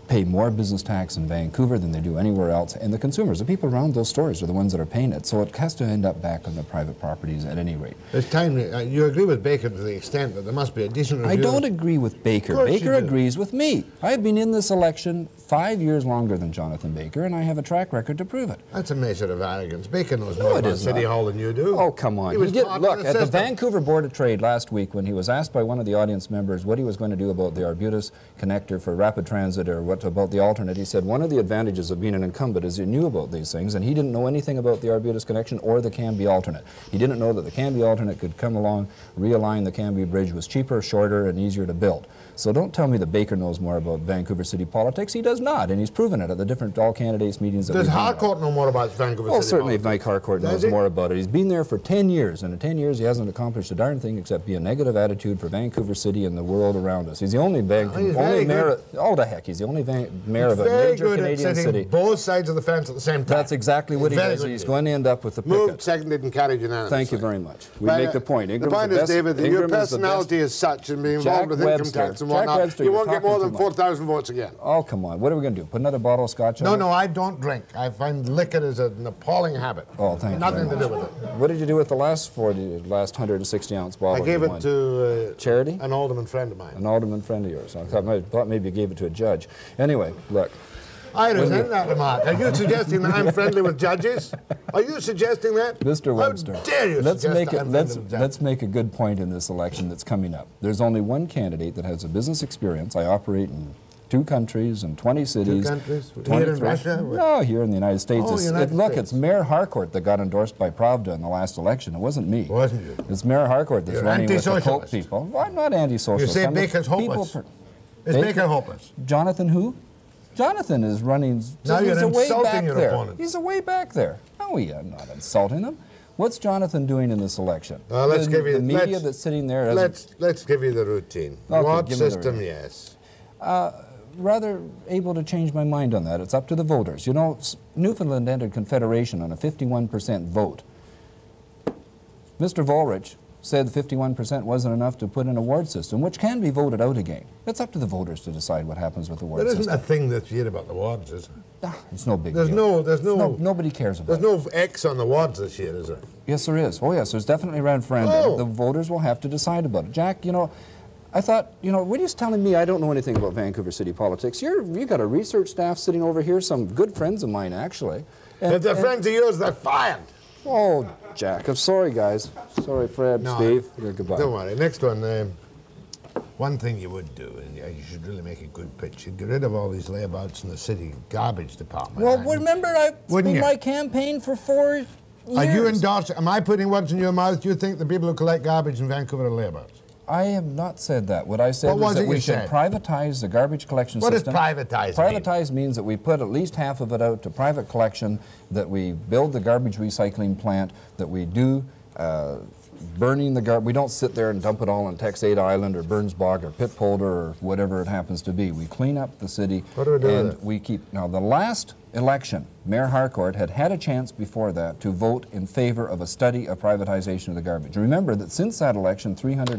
pay more business tax in Vancouver than they do anywhere else, and the consumers, the people around those stores, are the ones that are paying it. So it has to end up back on the private properties at any rate. It's time. You agree with Baker to the extent that there must be a decent review. I don't agree with Baker. Baker agrees with me. I've been in this election 5 years longer than Jonathan Baker, and I have a track record to prove it. That's a measure of arrogance. Baker knows more about City Hall than you do. Oh, come on. Look, at the Vancouver Board of Trade last week, when he was asked by one of the audience members what he was going to do about the Arbutus connector for rapid transit, or what about the alternate, he said one of the advantages of being an incumbent is you knew about these things, and he didn't know anything about the Arbutus connection or the Cambie alternate. He didn't know that the Cambie alternate could come along, realign the Cambie bridge, was cheaper, shorter, and easier to build. So don't tell me that Baker knows more about Vancouver city politics. He does not, and he's proven it at the different all-candidates meetings that we've been at. Does Harcourt know more about Vancouver city certainly politics? Mike Harcourt knows more about it. He's been there for 10 years, and in 10 years he hasn't accomplished a darn thing except be a negative attitude for Vancouver City and the world around us. He's the only mayor. Oh, the heck, he's the only mayor of a major Canadian city. Both sides of the fence at the same time. That's exactly what he does. He's going to end up with the picket. Moved, seconded, and carried unanimously. Thank you very much. We make the point. The point is, David, that your personality is such and being involved with income tax and whatnot, you won't get more than 4,000 votes again. Oh, come on. What are we going to do? Put another bottle of scotch on it? No, I don't drink. I find liquor is an appalling habit. Oh, thank you. Nothing to do with it. What did you do with the last 160-ounce bottle? I gave it to charity? An alderman friend of mine. An alderman friend of yours. I thought maybe you gave it to a judge. Anyway, look. I resent that remark. Are you suggesting that I'm friendly with judges? Are you suggesting that? Mr. Webster, how dare you let's make a good point in this election that's coming up. There's only one candidate that has a business experience. I operate in 2 countries and 20 cities. 2 countries? Here in Russia? No, here in the United States. Oh, Look, it's Mayor Harcourt that got endorsed by Pravda in the last election. It wasn't me. Wasn't you? It's Mayor Harcourt that's running with the cult people. Well, I'm not anti-socialist. You say Baker's hopeless. Is Baker hopeless? Jonathan who? Jonathan is running. Now you're insulting your opponent. He's way back there. No, I'm not insulting him. What's Jonathan doing in this election? Let's give you the media that's sitting there. Let's give you the routine. Okay, what system? Yes. Rather able to change my mind on that. It's up to the voters. You know, Newfoundland entered Confederation on a 51% vote. Mr. Volrich said 51% wasn't enough to put in a ward system, which can be voted out again. It's up to the voters to decide what happens with the ward system. There isn't a thing this year about the wards, is there? It's no big deal. Nobody cares about it. There's no X on the wards this year, is there? Yes, there is. Oh, yes, there's definitely a referendum. Oh. The voters will have to decide about it. Jack, you know, I thought, you know, what are you telling me I don't know anything about Vancouver city politics? You got a research staff sitting over here, some good friends of mine, actually. If they're friends of yours, they're fired. Oh, Jack, I'm sorry, guys. Sorry, Fred, Steve. Goodbye. Don't worry. Next one. One thing you would do, and you should really make a good pitch, you'd get rid of all these layabouts in the city garbage department. Well, remember, it's been my campaign for 4 years. Are you endorsing? Am I putting words in your mouth? Do you think the people who collect garbage in Vancouver are layabouts? I have not said that. What I said was that we should privatize the garbage collection system. What does privatize mean? Privatize means that we put at least half of it out to private collection, that we build the garbage recycling plant, that we do burning the garbage. We don't sit there and dump it all on Tex 8 Island or Burns Bog or Pit Polder or whatever it happens to be. We clean up the city. What do we do and with it? we keep. Now, the last election, Mayor Harcourt had a chance before that to vote in favor of a study of privatization of the garbage. Remember that since that election,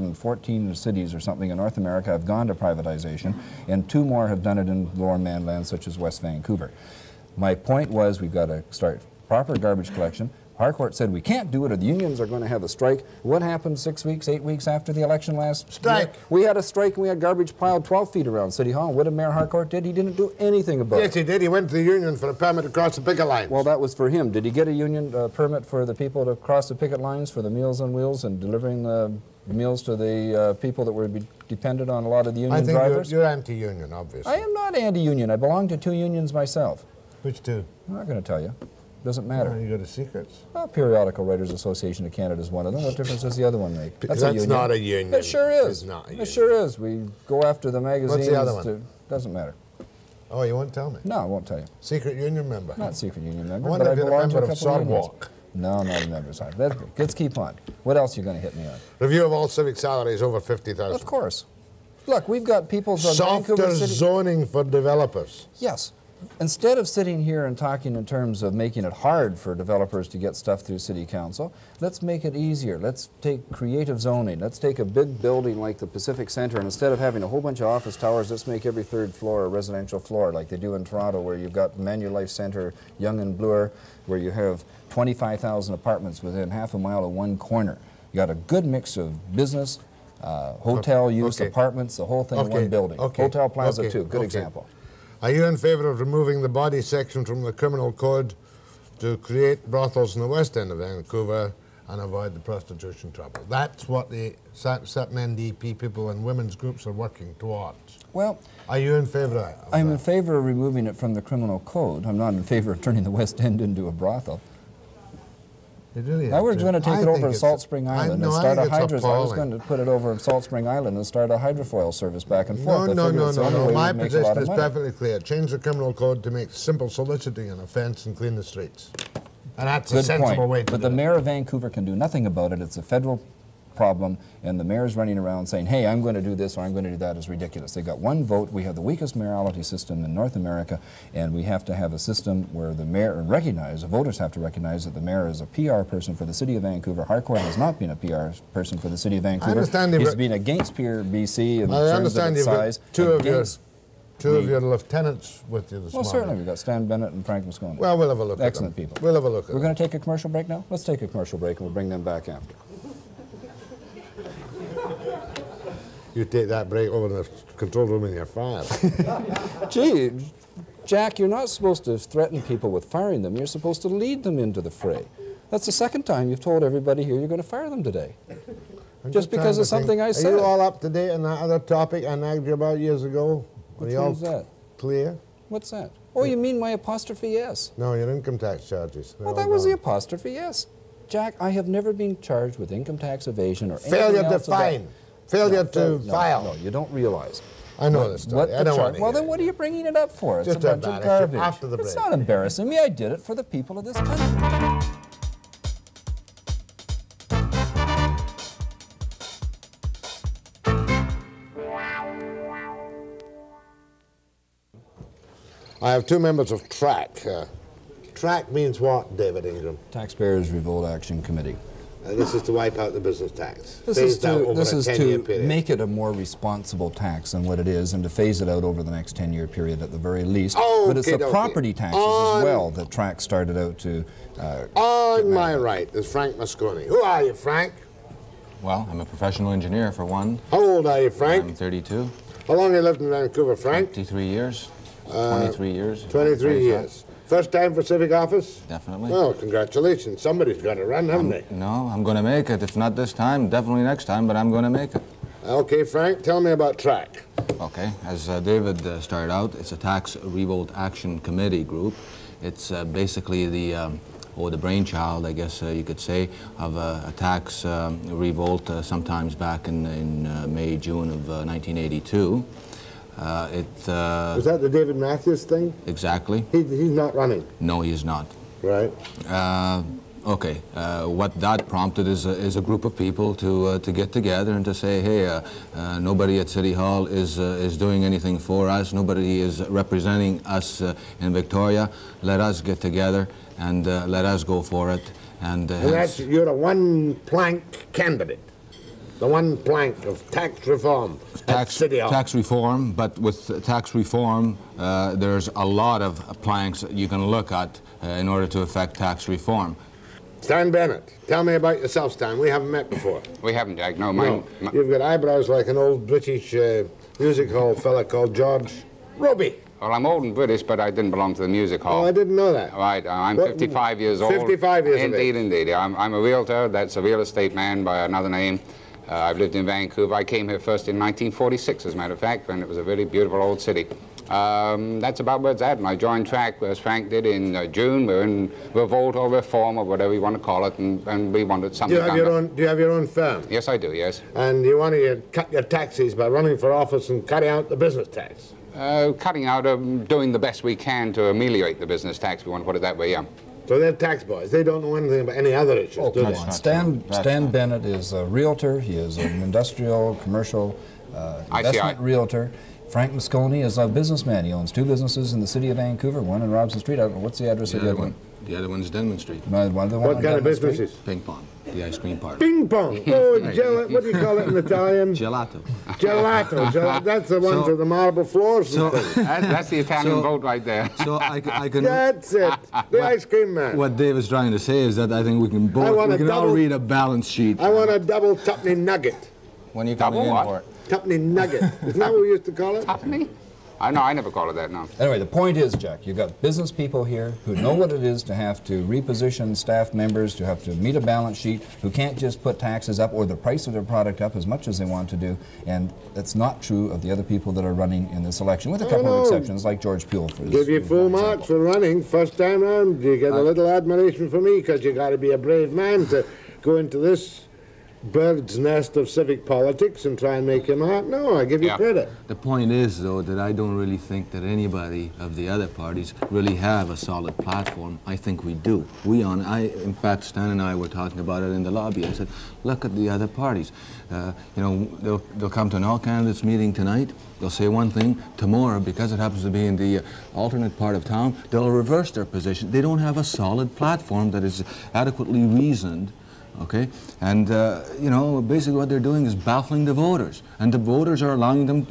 314 cities or something in North America have gone to privatization, and 2 more have done it in Lower Mainland, such as West Vancouver. My point was we've got to start proper garbage collection. Harcourt said we can't do it or the unions are going to have a strike. What happened 6 weeks, 8 weeks after the election last strike? We had a strike and we had garbage piled 12 feet around City Hall. What did Mayor Harcourt did? He didn't do anything about it. Yes, he did. He went to the union for a permit to cross the picket lines. Well, that was for him. Did he get a union permit for the people to cross the picket lines for the Meals on Wheels and delivering the meals to the people that were dependent on a lot of the union drivers? I think you're anti-union, obviously. I am not anti-union. I belong to 2 unions myself. Which 2? I'm not going to tell you. Doesn't matter. Oh, you go to secrets. Well, Periodical Writers Association of Canada is one of them. What difference does the other one make? That's not a union. It sure is. It's not a union. It sure is. We go after the magazines. What's the other one? Doesn't matter. Oh, you won't tell me? No, I won't tell you. Secret union member? Not secret union member. I wonder if you're a member of Swordwalk. No, not a member of Swordwalk. Let's keep on. What else are you going to hit me on? Review of all civic salaries over 50,000. Of course. Look, we've got people from Softer Vancouver City. zoning for developers. Yes. instead of sitting here and talking in terms of making it hard for developers to get stuff through City Council, let's make it easier. Let's take creative zoning. Let's take a big building like the Pacific Centre, and instead of having a whole bunch of office towers, let's make every third floor a residential floor like they do in Toronto, where you've got Manulife Centre, Yonge and Bloor, where you have 25,000 apartments within half a mile of one corner. You got a good mix of business, hotel use, apartments, the whole thing in one building. Hotel Plaza too, good example. Are you in favour of removing the body section from the criminal code to create brothels in the West End of Vancouver and avoid the prostitution trouble? That's what the certain NDP people and women's groups are working towards. Well, are you in favour of that? I'm in favour of removing it from the criminal code. I'm not in favour of turning the West End into a brothel. I was going to take it over at Salt Spring Island and start a I was going to put it over at Salt Spring Island and start a hydrofoil service back and forth. No. My position is perfectly clear. Change the criminal code to make simple soliciting an offence and clean the streets. And that's a sensible way to do it. But the mayor of Vancouver can do nothing about it. It's a federal problem, and the mayor's running around saying, hey, I'm going to do this or I'm going to do that is ridiculous. They got one vote. We have the weakest mayoralty system in North America, and we have to have a system where the mayor the voters have to recognize that the mayor is a PR person for the city of Vancouver. Harcourt has not been a PR person for the city of Vancouver. He's been against BC in terms of its size. Two of your lieutenants with you this morning. Well, certainly. We've got Stan Bennett and Frank Moscone. Well, we'll have a look at them. Excellent people. We'll have a look at them. We're going to take a commercial break now? Let's take a commercial break and we'll bring them back after. You take that break over in the control room in your fire. Gee, Jack, you're not supposed to threaten people with firing them. You're supposed to lead them into the fray. That's the second time you've told everybody here you're going to fire them today. Just because of something I said. Are you all up to date on that other topic I nagged you about years ago? Which one's that? Clear? What's that? Oh, you mean my apostrophe S? No, your income tax charges. Well, that was the apostrophe S. Jack, I have never been charged with income tax evasion or anything failure to fine. Failure to file. No, you don't realize. I know this story. I don't want to Well, then what are you bringing it up for? It's just a bunch of garbage. After the break. It's not embarrassing me. I did it for the people of this country. I have two members of TRAC. TRAC means what, David Ingram? Taxpayers Revolt Action Committee. This is to wipe out the business tax. This is to make it a more responsible tax than what it is and to phase it out over the next 10-year period at the very least. But it's the property taxes as well that TRAC started out to... on my right is Frank Moscone. Who are you, Frank? Well, I'm a professional engineer, for one. How old are you, Frank? I'm 32. How long have you lived in Vancouver, Frank? 23 years. 23 years. 23 years. First time for civic office? Definitely. Well, congratulations. Somebody's got to run, haven't they? No, I'm going to make it. If not this time, definitely next time, but I'm going to make it. Okay, Frank, tell me about TRAC. Okay, as David started out, it's a Tax Revolt Action Committee group. It's basically the brainchild, I guess you could say, of a tax revolt sometimes back in May, June of 1982. Was that the David Matthews thing? Exactly. He's not running? No, he is not. Right. Okay. What that prompted is a group of people to get together and to say, hey, nobody at City Hall is doing anything for us. Nobody is representing us in Victoria. Let us get together and let us go for it. And you're a one-plank candidate. The one plank of tax reform at City Hall. Tax reform, but with tax reform, there's a lot of planks that you can look at in order to affect tax reform. Stan Bennett, tell me about yourself, Stan. We haven't met before. We haven't, Jack. No, mine. No. You've got eyebrows like an old British music hall fella called George Roby. Well, I'm old and British, but I didn't belong to the music hall. Oh, I didn't know that. Right, I'm 55 years old. 55 years old. Indeed. I'm a realtor. That's a real estate man by another name. I've lived in Vancouver. I came here first in 1946, as a matter of fact, and it was a very beautiful old city. That's about where it's at. And I joined TRAC, as Frank did, in June. We're in Revolt or Reform, or whatever you want to call it, and we wanted something. Do you have your own firm? Yes, I do, yes. And you want to cut your taxes by running for office and cutting out the business tax? Cutting out, doing the best we can to ameliorate the business tax, if you want to put it that way, yeah. So they're tax boys. They don't know anything about any other issues, do they? Stan Bennett is a realtor. He is an industrial, commercial investment realtor Frank Moscone is a businessman. He owns 2 businesses in the city of Vancouver, one in Robson Street. I don't know, what's the address of the other one? The other one's Denman Street. What kind of businesses? Ping pong, the ice cream parlor. Ping pong. Oh, what do you call it in Italian? Gelato. Gelato. That's the ones with the marble floors. So, that's the Italian vote right there. So I can. That's it. The ice cream man. What Dave is trying to say is that I think we can both. We can all read a balance sheet. I want a double tuppenny nugget. When you coming in for it? Tuppenny nugget. Isn't that what we used to call it? Tuppenny? I never call it that, no. Anyway, the point is, Jack, you've got business people here who know what it is to have to reposition staff members, to have to meet a balance sheet, who can't just put taxes up or the price of their product up as much as they want to do, and that's not true of the other people that are running in this election, with a couple of exceptions, like George Pule. Give you full marks for running. First time round, you get a little admiration for me, because you got to be a brave man to go into this bird's nest of civic politics and try and make your mark. No, I give you credit. The point is, though, that I don't really think that anybody of the other parties really have a solid platform. I think we do. In fact, Stan and I were talking about it in the lobby. I said, look at the other parties. You know, they'll come to an all-candidates meeting tonight. They'll say one thing. Tomorrow, because it happens to be in the alternate part of town, they'll reverse their position. They don't have a solid platform that is adequately reasoned. Okay, and you know, basically what they're doing is baffling the voters, and the voters are allowing them,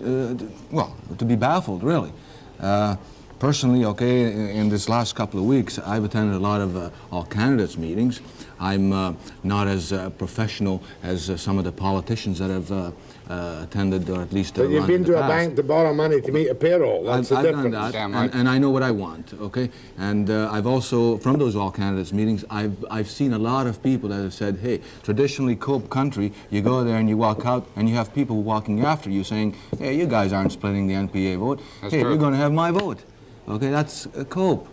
to be baffled, really. Personally, okay, in this last couple of weeks, I've attended a lot of all candidates meetings. I'm not as professional as some of the politicians that have attended, or at least. But you've been to a bank to borrow money to meet a payroll. That's the difference. I've done that, and I know what I want. Okay, and I've also, from those all candidates meetings, I've seen a lot of people that have said, hey, traditionally Cope country, you go there and you walk out, and you have people walking after you saying, hey, you guys aren't splitting the NPA vote. That's true. You're going to have my vote. Okay, that's Cope.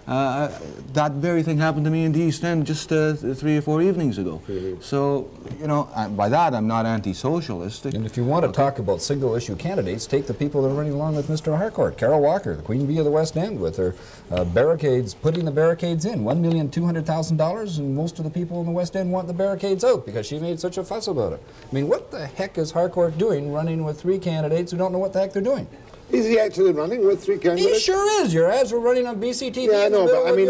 That very thing happened to me in the East End just 3 or 4 evenings ago. So, you know, by that I'm not anti-socialist. And if you want to talk about single-issue candidates, take the people that are running along with Mr. Harcourt. Carol Walker, the Queen Bee of the West End, with her barricades, putting the barricades in, $1,200,000, and most of the people in the West End want the barricades out because she made such a fuss about it. I mean, what the heck is Harcourt doing running with 3 candidates who don't know what the heck they're doing? Is he actually running with 3 candidates? He sure is. Your ads were running on BCTV. Yeah, I know, but I mean,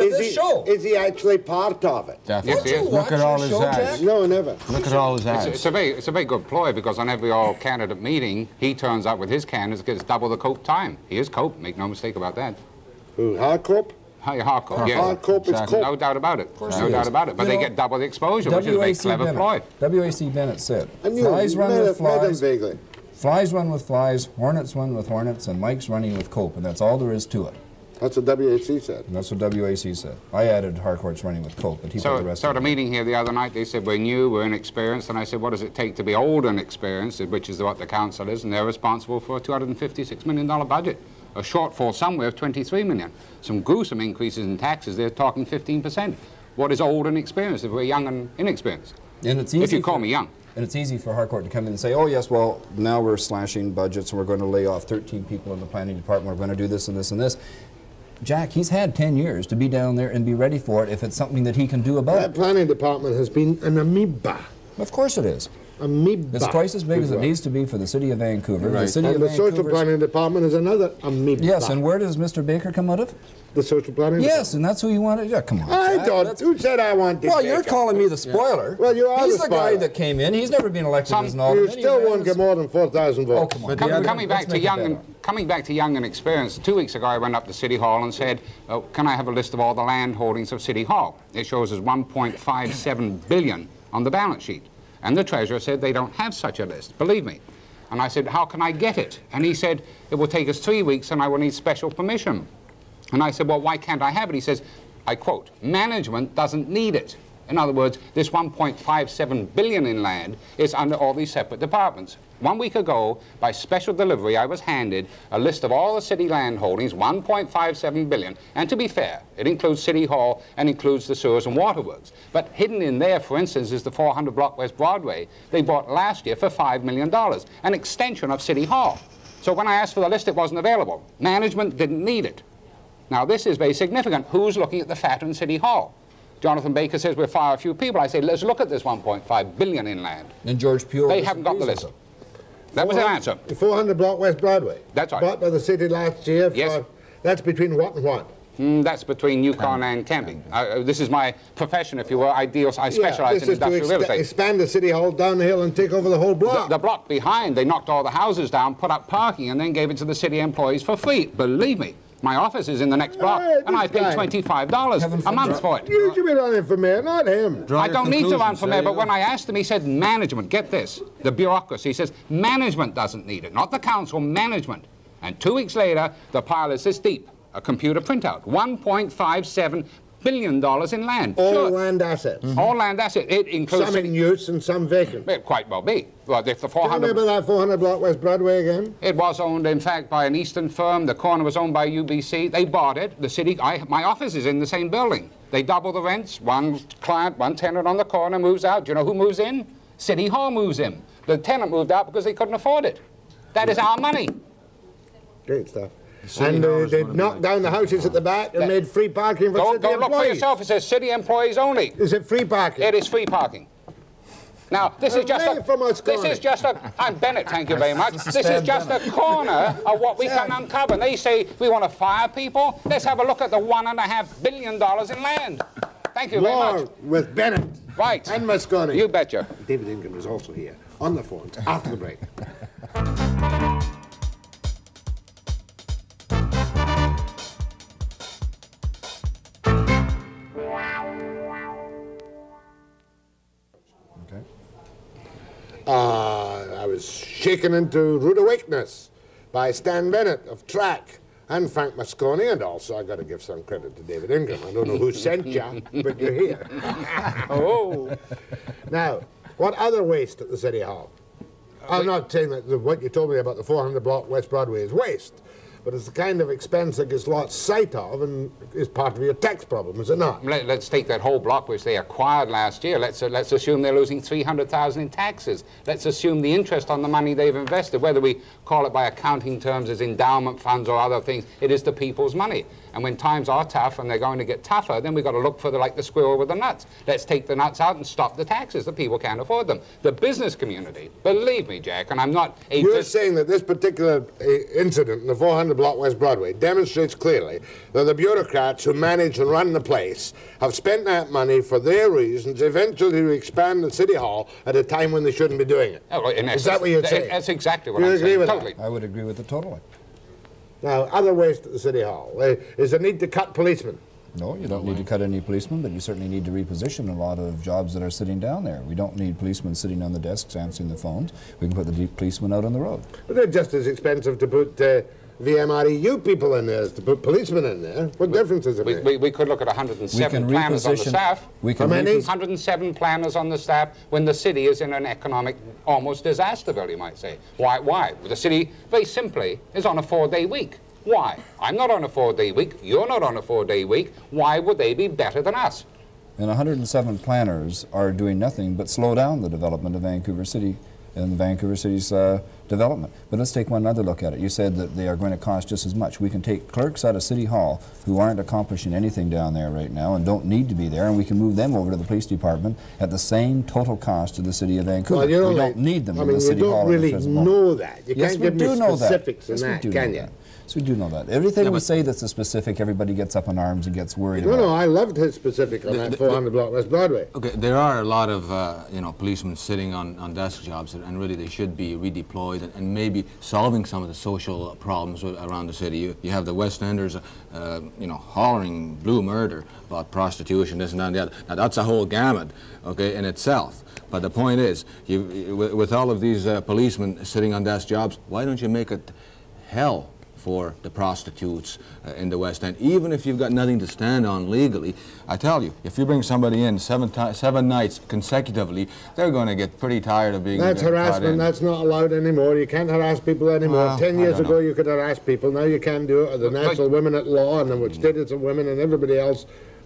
is he actually part of it? Definitely. Yes, Look at all his ads. No, never. Look at all his ads. It's a very good ploy, because on every all-candidate meeting, he turns up with his candidates, gets double the Cope time. He is Cope, make no mistake about that. Who, Harcourt? Harcourt, yes. Harcourt is Cope. No doubt about it. No doubt about it. But they get double the exposure, which is a very clever ploy. W.A.C. Bennett said, flies run with flies. Flies run with flies, hornets run with hornets, and Mike's running with Cope, and that's all there is to it. That's what WAC said. And that's what WAC said. I added Harcourt's running with Cope, but he put the rest So at a meeting here the other night, they said, we're new, we're inexperienced, and I said, what does it take to be old and experienced, which is what the council is, and they're responsible for a $256 million budget. A shortfall somewhere of $23 million. Some gruesome increases in taxes, they're talking 15%. What is old and experienced if we're young and inexperienced? And it's easy if you call me young. And it's easy for Harcourt to come in and say, oh, yes, well, now we're slashing budgets and we're going to lay off 13 people in the planning department. We're going to do this and this and this. Jack, he's had 10 years to be down there and be ready for it if it's something that he can do about it. That planning department has been an amoeba. Of course it is. Amoeba. It's twice as big as it needs to be for the city of Vancouver. Right. The city and of the social planning department is another amoeba. Yes, and where does Mr. Baker come out of? The social planning Yes, and that's who you wanted. Yeah, come on. I don't. Who said I wanted Well, you're calling me the spoiler. Yeah. Well, you are He's the spoiler. guy that came in. He's never been elected as an alderman. You still won't get more than 4,000 votes. Oh, come on. Coming back to young and experienced, 2 weeks ago I went up to City Hall and said, oh, can I have a list of all the land holdings of City Hall? It shows us $1.57 billion on the balance sheet. And the treasurer said they don't have such a list, believe me. And I said, how can I get it? And he said, it will take us 3 weeks and I will need special permission. And I said, well, why can't I have it? He says, I quote, management doesn't need it. In other words, this $1.57 billion in land is under all these separate departments. 1 week ago, by special delivery, I was handed a list of all the city land holdings, $1.57 billion. And to be fair, it includes City Hall and includes the sewers and waterworks. But hidden in there, for instance, is the 400 block West Broadway they bought last year for $5 million, an extension of City Hall. So when I asked for the list, it wasn't available. Management didn't need it. Now, this is very significant. Who's looking at the fat in City Hall? Jonathan Baker says we're far a few people. I say, let's look at this $1.5 billion in land. And George Pule They haven't got the list. That was the answer. 400 block West Broadway. That's right. Bought by the city last year. Yes. That's between what and what? That's between Yukon and Canby. This is my profession, if you will. I specialize in industrial real estate. Expand the city hall down the hill and take over the whole block. The block behind, they knocked all the houses down, put up parking, and then gave it to the city employees for free. Believe me. My office is in the next block, and I pay $25 a month for it. You should be running for mayor, not him. I don't need to run for mayor, but when I asked him, he said management. Get this, the bureaucracy. He says management doesn't need it, not the council, management. And 2 weeks later, the pile is this deep, a computer printout, $1.57 billion in land. All land assets. All land assets. It includes some in use and some vacant. It quite well be. Well, if the 400. Do you remember that 400 block West Broadway again? It was owned, in fact, by an Eastern firm. The corner was owned by UBC. They bought it. The city. My office is in the same building. They double the rents. One client, one tenant on the corner moves out. Do you know who moves in? City Hall moves in. The tenant moved out because they couldn't afford it. That is our money. Great stuff. And they knocked down the houses at the back and made free parking for city employees. Go look for yourself. It says city employees only. Is it free parking? It is free parking. Now, this is just a... I'm Bennett, thank you very much. This is just a corner of what we can uncover. And they say, we want to fire people. Let's have a look at the $1.5 billion in land. Thank you very much. With Bennett. Right. And Moscone. You betcha. David Ingram is also here on the phone after the break. I was shaken into rude awakeness by Stan Bennett of TRAC and Frank Moscone, and also I got to give some credit to David Ingram. I don't know who sent you, but you're here. Oh. Now, what other waste at the City Hall? I'm not saying that what you told me about the 400 block West Broadway is waste, but it's the kind of expense that gets lost sight of and is part of your tax problem, is it not? Let's take that whole block which they acquired last year. Let's assume they're losing $300,000 in taxes. Let's assume the interest on the money they've invested, whether we call it by accounting terms as endowment funds or other things, it is the people's money. And when times are tough and they're going to get tougher, then we've got to look for the squirrel with the nuts. Let's take the nuts out and stop the taxes. The people can't afford them. The business community, believe me, Jack, and I'm not a... You're saying that this particular incident in the 400 block West Broadway demonstrates clearly that the bureaucrats who manage and run the place have spent that money for their reasons, eventually to expand the City Hall at a time when they shouldn't be doing it. Oh, well, in essence, is that what you're saying? That's exactly what I'm saying. Agree with totally. That? I would agree with it totally. Now, other waste at the City Hall. Is there need to cut policemen? No, you don't need to cut any policemen, but you certainly need to reposition a lot of jobs that are sitting down there. We don't need policemen sitting on the desks answering the phones. We can put the policemen out on the road. But they're just as expensive to put VMREU people in there as to put policemen in there. What difference is it? We could look at 107 planners on the staff. How many? 107 planners on the staff when the city is in an economic almost disasterville, you might say. Why? Why? The city, very simply, is on a 4-day week. Why? I'm not on a 4-day week. You're not on a 4-day week. Why would they be better than us? And 107 planners are doing nothing but slow down the development of Vancouver City and Vancouver City's development. But let's take one other look at it. You said that they are going to cost just as much. We can take clerks out of City Hall who aren't accomplishing anything down there right now and don't need to be there, and we can move them over to the police department at the same total cost to the City of Vancouver. Well, you know, we don't need them in the City Hall. You don't really know that. You yes, can't give me specifics in that, can you? Yes, we do know that. Everything we say that's a specific, everybody gets up in arms and gets worried about. No, I loved his specific on that 400 block West Broadway. Okay, there are a lot of policemen sitting on desk jobs, and really they should be redeployed and maybe solving some of the social problems around the city. You have the West Enders, hollering blue murder about prostitution, this and that and the other. Now that's a whole gamut, okay, in itself. But the point is, with all of these policemen sitting on desk jobs, why don't you make it hell for the prostitutes in the West End? Even if you've got nothing to stand on legally, I tell you, if you bring somebody in 7 nights consecutively, they're going to get pretty tired of being That's harassment. That's not allowed anymore. You can't harass people anymore. 10 years ago you could harass people. Now you can't do it. The National Women at Law and the Status of Women and everybody else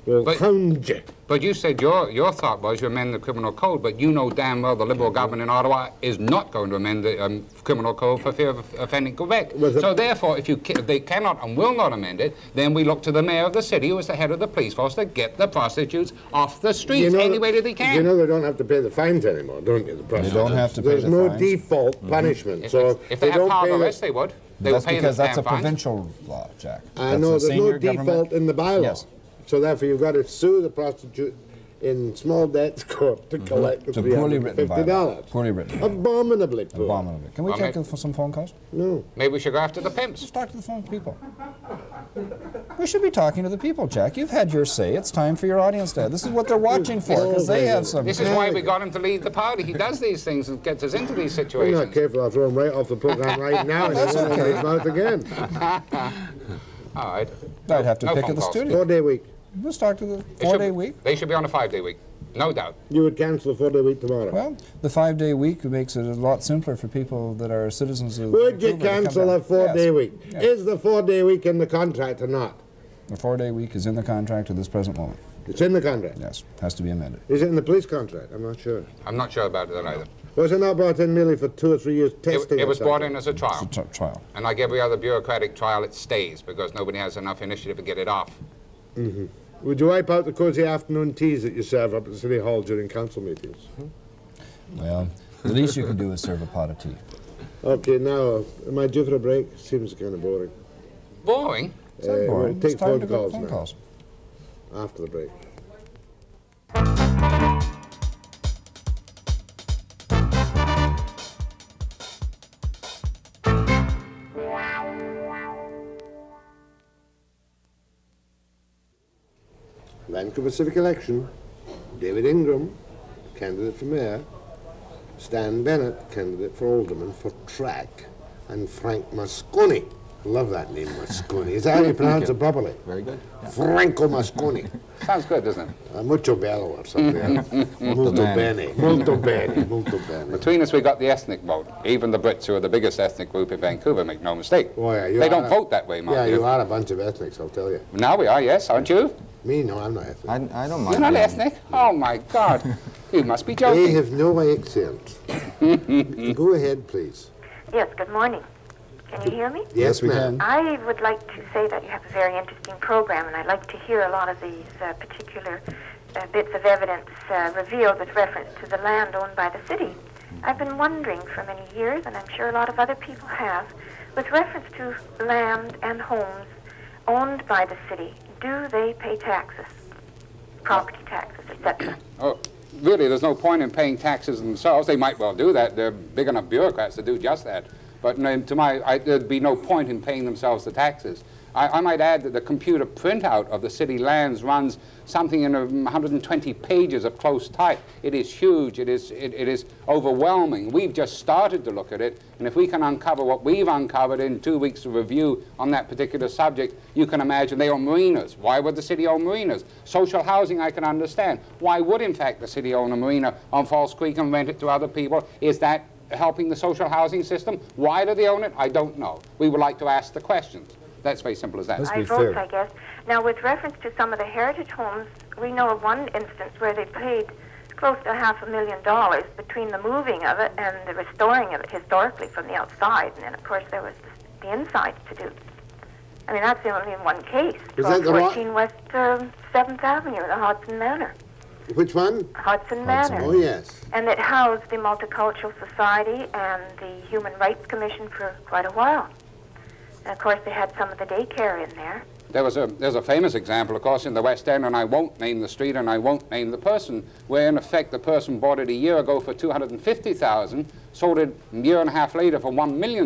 will hound you. But you said your thought was you amend the criminal code, but you know damn well the Liberal government in Ottawa is not going to amend the criminal code for fear of offending Quebec. So therefore, if they cannot and will not amend it, then we look to the mayor of the city, who is the head of the police force, to get the prostitutes off the streets any way that they can. You know they don't have to pay the fines anymore, don't you? The prostitutes. They don't have to pay the fines. There's no default punishment. So if they have power of arrest, they would. That's because that's a provincial law, Jack. I know, there's no default in the bylaw. Yes. So therefore you've got to sue the prostitute in small debts court to collect the $350. Poorly written. Abominably poor. Abominably. Can we take some phone calls? No. Maybe we should go after the pimps. Just talk to the phone people. We should be talking to the people, Jack. You've had your say. It's time for your audience to have. This is what they're watching for, because they have some... This is why we got him to lead the party. He does these things and gets us into these situations. You're not careful, I'll throw him right off the program right now and he'll run his mouth again. All right. I'd have to pick at the studio. 4-day week. Let's talk to the 4-day week. They should be on a 5-day week. No doubt. You would cancel the 4-day week tomorrow? Well, the 5-day week makes it a lot simpler for people that are citizens of... Would you cancel a 4-day week? Yes. Is the 4-day week in the contract or not? The 4-day week is in the contract at this present moment. It's in the contract? Yes, has to be amended. Is it in the police contract? I'm not sure. I'm not sure about that either. Was it not brought in merely for 2 or 3 years testing? It was brought in as a trial. It's a trial. And like every other bureaucratic trial, it stays because nobody has enough initiative to get it off. Mm-hmm. Would you wipe out the cosy afternoon teas that you serve up at the City Hall during council meetings? Well, the least you can do is serve a pot of tea. Okay, now, am I due for a break? Seems kind of boring. Boring? It's not boring. We'll take It's time to phone go calls phone now. calls. After the break. Vancouver civic election. David Ingram, candidate for mayor. Stan Bennett, candidate for alderman for TRAC. And Frank Moscone. Love that name, Moscone. Is that how you pronounce it properly? Very good. Yeah. Franco Moscone. Sounds good, doesn't it? Mucho bello or something. Molto bene. Molto bene. Molto bene. Between us, we got the ethnic vote. Even the Brits, who are the biggest ethnic group in Vancouver, make no mistake. Oh, yeah, they don't vote that way, Mark. Yeah, you are a bunch of ethnics, I'll tell you. Now we are, yes, aren't you? Me? No, I'm not ethnic. I don't mind. You're not ethnic? Oh, my God. You must be joking. They have no accent. Go ahead, please. Yes, good morning. Can you hear me? Yes, ma'am. I would like to say that you have a very interesting program, and I'd like to hear a lot of these particular bits of evidence revealed with reference to the land owned by the city. I've been wondering for many years, and I'm sure a lot of other people have, with reference to land and homes owned by the city, do they pay taxes, property taxes, etc.? Oh, really, there's no point in paying taxes themselves. They might well do that. They're big enough bureaucrats to do just that. But there'd be no point in paying themselves the taxes. I might add that the computer printout of the city lands runs something in 120 pages of close type. It is huge. It is overwhelming. We've just started to look at it, and if we can uncover what we've uncovered in 2 weeks of review on that particular subject, you can imagine they own marinas. Why would the city own marinas? Social housing, I can understand. Why would, in fact, the city own a marina on False Creek and rent it to other people? Is that helping the social housing system? Why do they own it? I don't know. We would like to ask the questions. That's very simple as that. I vote, I guess. Now, with reference to some of the heritage homes, we know of one instance where they paid close to $500,000 between the moving of it and the restoring of it historically from the outside. And then, of course, there was the insides to do. I mean, that's only in one case. Is that the 14 West 7th Avenue, the Hodson Manor. Which one? Hudson Manor. Oh, yes. And it housed the Multicultural Society and the Human Rights Commission for quite a while. And, of course, they had some of the daycare in there. There's a famous example, of course, in the West End, and I won't name the street and I won't name the person, where, in effect, the person bought it a year ago for $250,000, sold it a year and a half later for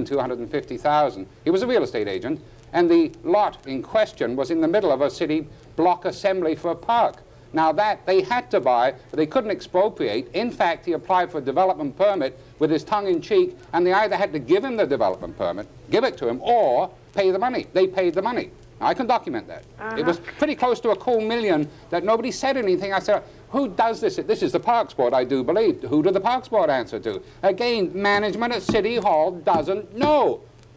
$1,250,000. He was a real estate agent, and the lot in question was in the middle of a city block assembly for a park. Now that they had to buy, but they couldn't expropriate. In fact, he applied for a development permit with his tongue in cheek, and they either had to give him the development permit, give it to him, or pay the money. They paid the money. I can document that. It was pretty close to a cool million that nobody said anything. I said, who does this? This is the Parks Board, I do believe. Who do the Parks Board answer to? Again, management at City Hall doesn't know.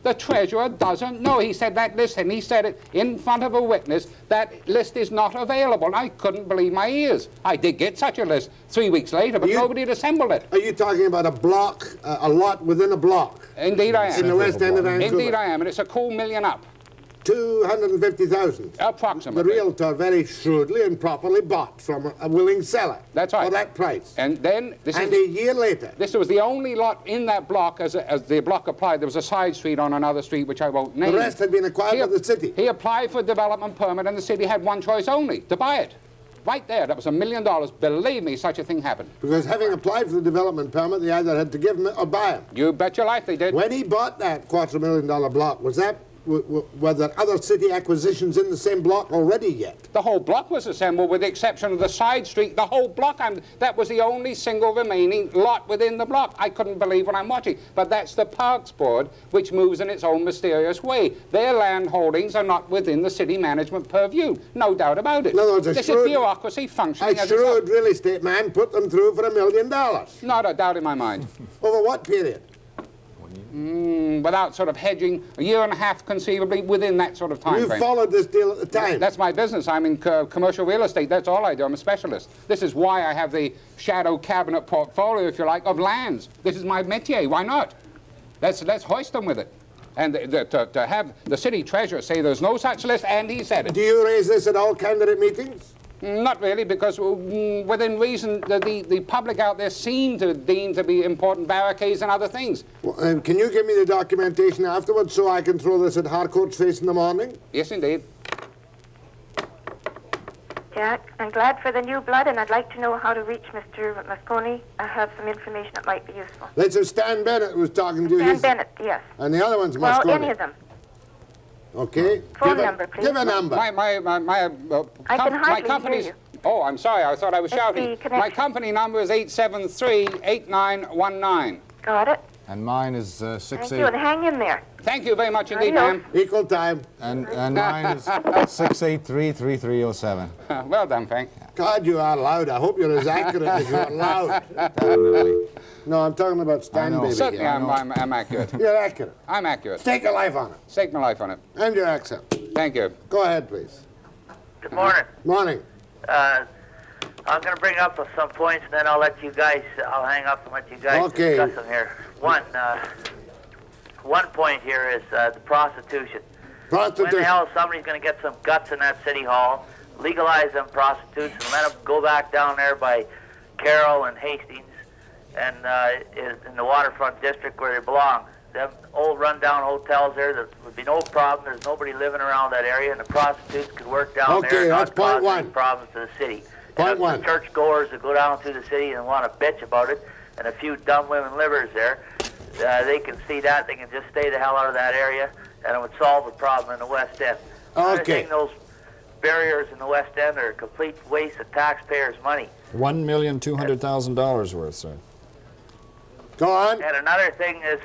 The treasurer doesn't know. He said that list, and he said it in front of a witness, that list is not available. And I couldn't believe my ears. I did get such a list 3 weeks later, but nobody had assembled it. Are you talking about a block, a lot within a block? Indeed I am. In the West End of Vancouver? Indeed I am, and it's a cool million up. 250,000. Approximately. The realtor very shrewdly and properly bought from a willing seller. That's right. For that price. And then... a year later. This was the only lot in that block as the block applied. There was a side street on another street, which I won't name. The rest had been acquired by the city. He applied for a development permit, and the city had one choice only, to buy it. Right there, that was $1 million. Believe me, such a thing happened. Because having applied for the development permit, they either had to give him or buy him. You bet your life they did. When he bought that $250,000 block, was that... were there other city acquisitions in the same block already yet? The whole block was assembled with the exception of the side street. The whole block, that was the only single remaining lot within the block. I couldn't believe what I'm watching. But that's the Parks Board, which moves in its own mysterious way. Their land holdings are not within the city management purview. No doubt about it. In other words, this is bureaucracy functioning as a shrewd real estate man put them through for $1 million. Not a doubt in my mind. Over what period? Without sort of hedging, a year and a half conceivably within that sort of time frame. You followed this deal at the time? That's my business. I'm in commercial real estate. That's all I do. I'm a specialist. This is why I have the shadow cabinet portfolio, if you like, of lands. This is my métier. Why not? Let's hoist them with it. And to have the city treasurer say there's no such list, and he said it. Do you raise this at all candidate meetings? Not really, because within reason, the public out there seem to deem to be important barricades and other things. Well, can you give me the documentation afterwards so I can throw this at Harcourt's face in the morning? Yes, indeed. Jack, I'm glad for the new blood, and I'd like to know how to reach Mr. Moscone. I have some information that might be useful. That's Stan Bennett who was talking to you. Stan Bennett, yes. And the other one's Moscone. Well, any of them. Okay. Phone number, please. Give a number. I can hardly hear you. Oh, I'm sorry. I thought I was shouting. My company number is 873-8919. Got it. And mine is 68. Thank you, and hang in there. Thank you very much indeed, ma'am. Equal time. And mine is 683-3307. Well done, Frank. God, you are loud. I hope you're as accurate as you are loud. Definitely. No, I'm talking about Stan Baby. Certainly, I'm accurate. You're accurate. I'm accurate. Stake your life on it. Stake my life on it. And your accent. Thank you. Go ahead, please. Good morning. Morning. I'm going to bring up some points, and then I'll let you guys, I'll hang up and let you guys discuss them here. One point here is the prostitution. When the hell is somebody's going to get some guts in that city hall, legalize them prostitutes, and let them go back down there by Carroll and Hastings and in the waterfront district where they belong. Them old rundown hotels there would be no problem. There's nobody living around that area, and the prostitutes could work down there and not cause any problems to the city. Point one. The churchgoers that go down through the city and want to bitch about it, and a few dumb women livers there, they can see that. They can just stay the hell out of that area, and it would solve the problem in the West End. I think those barriers in the West End are a complete waste of taxpayers' money. $1,200,000 worth, sir. Go on. And another thing is,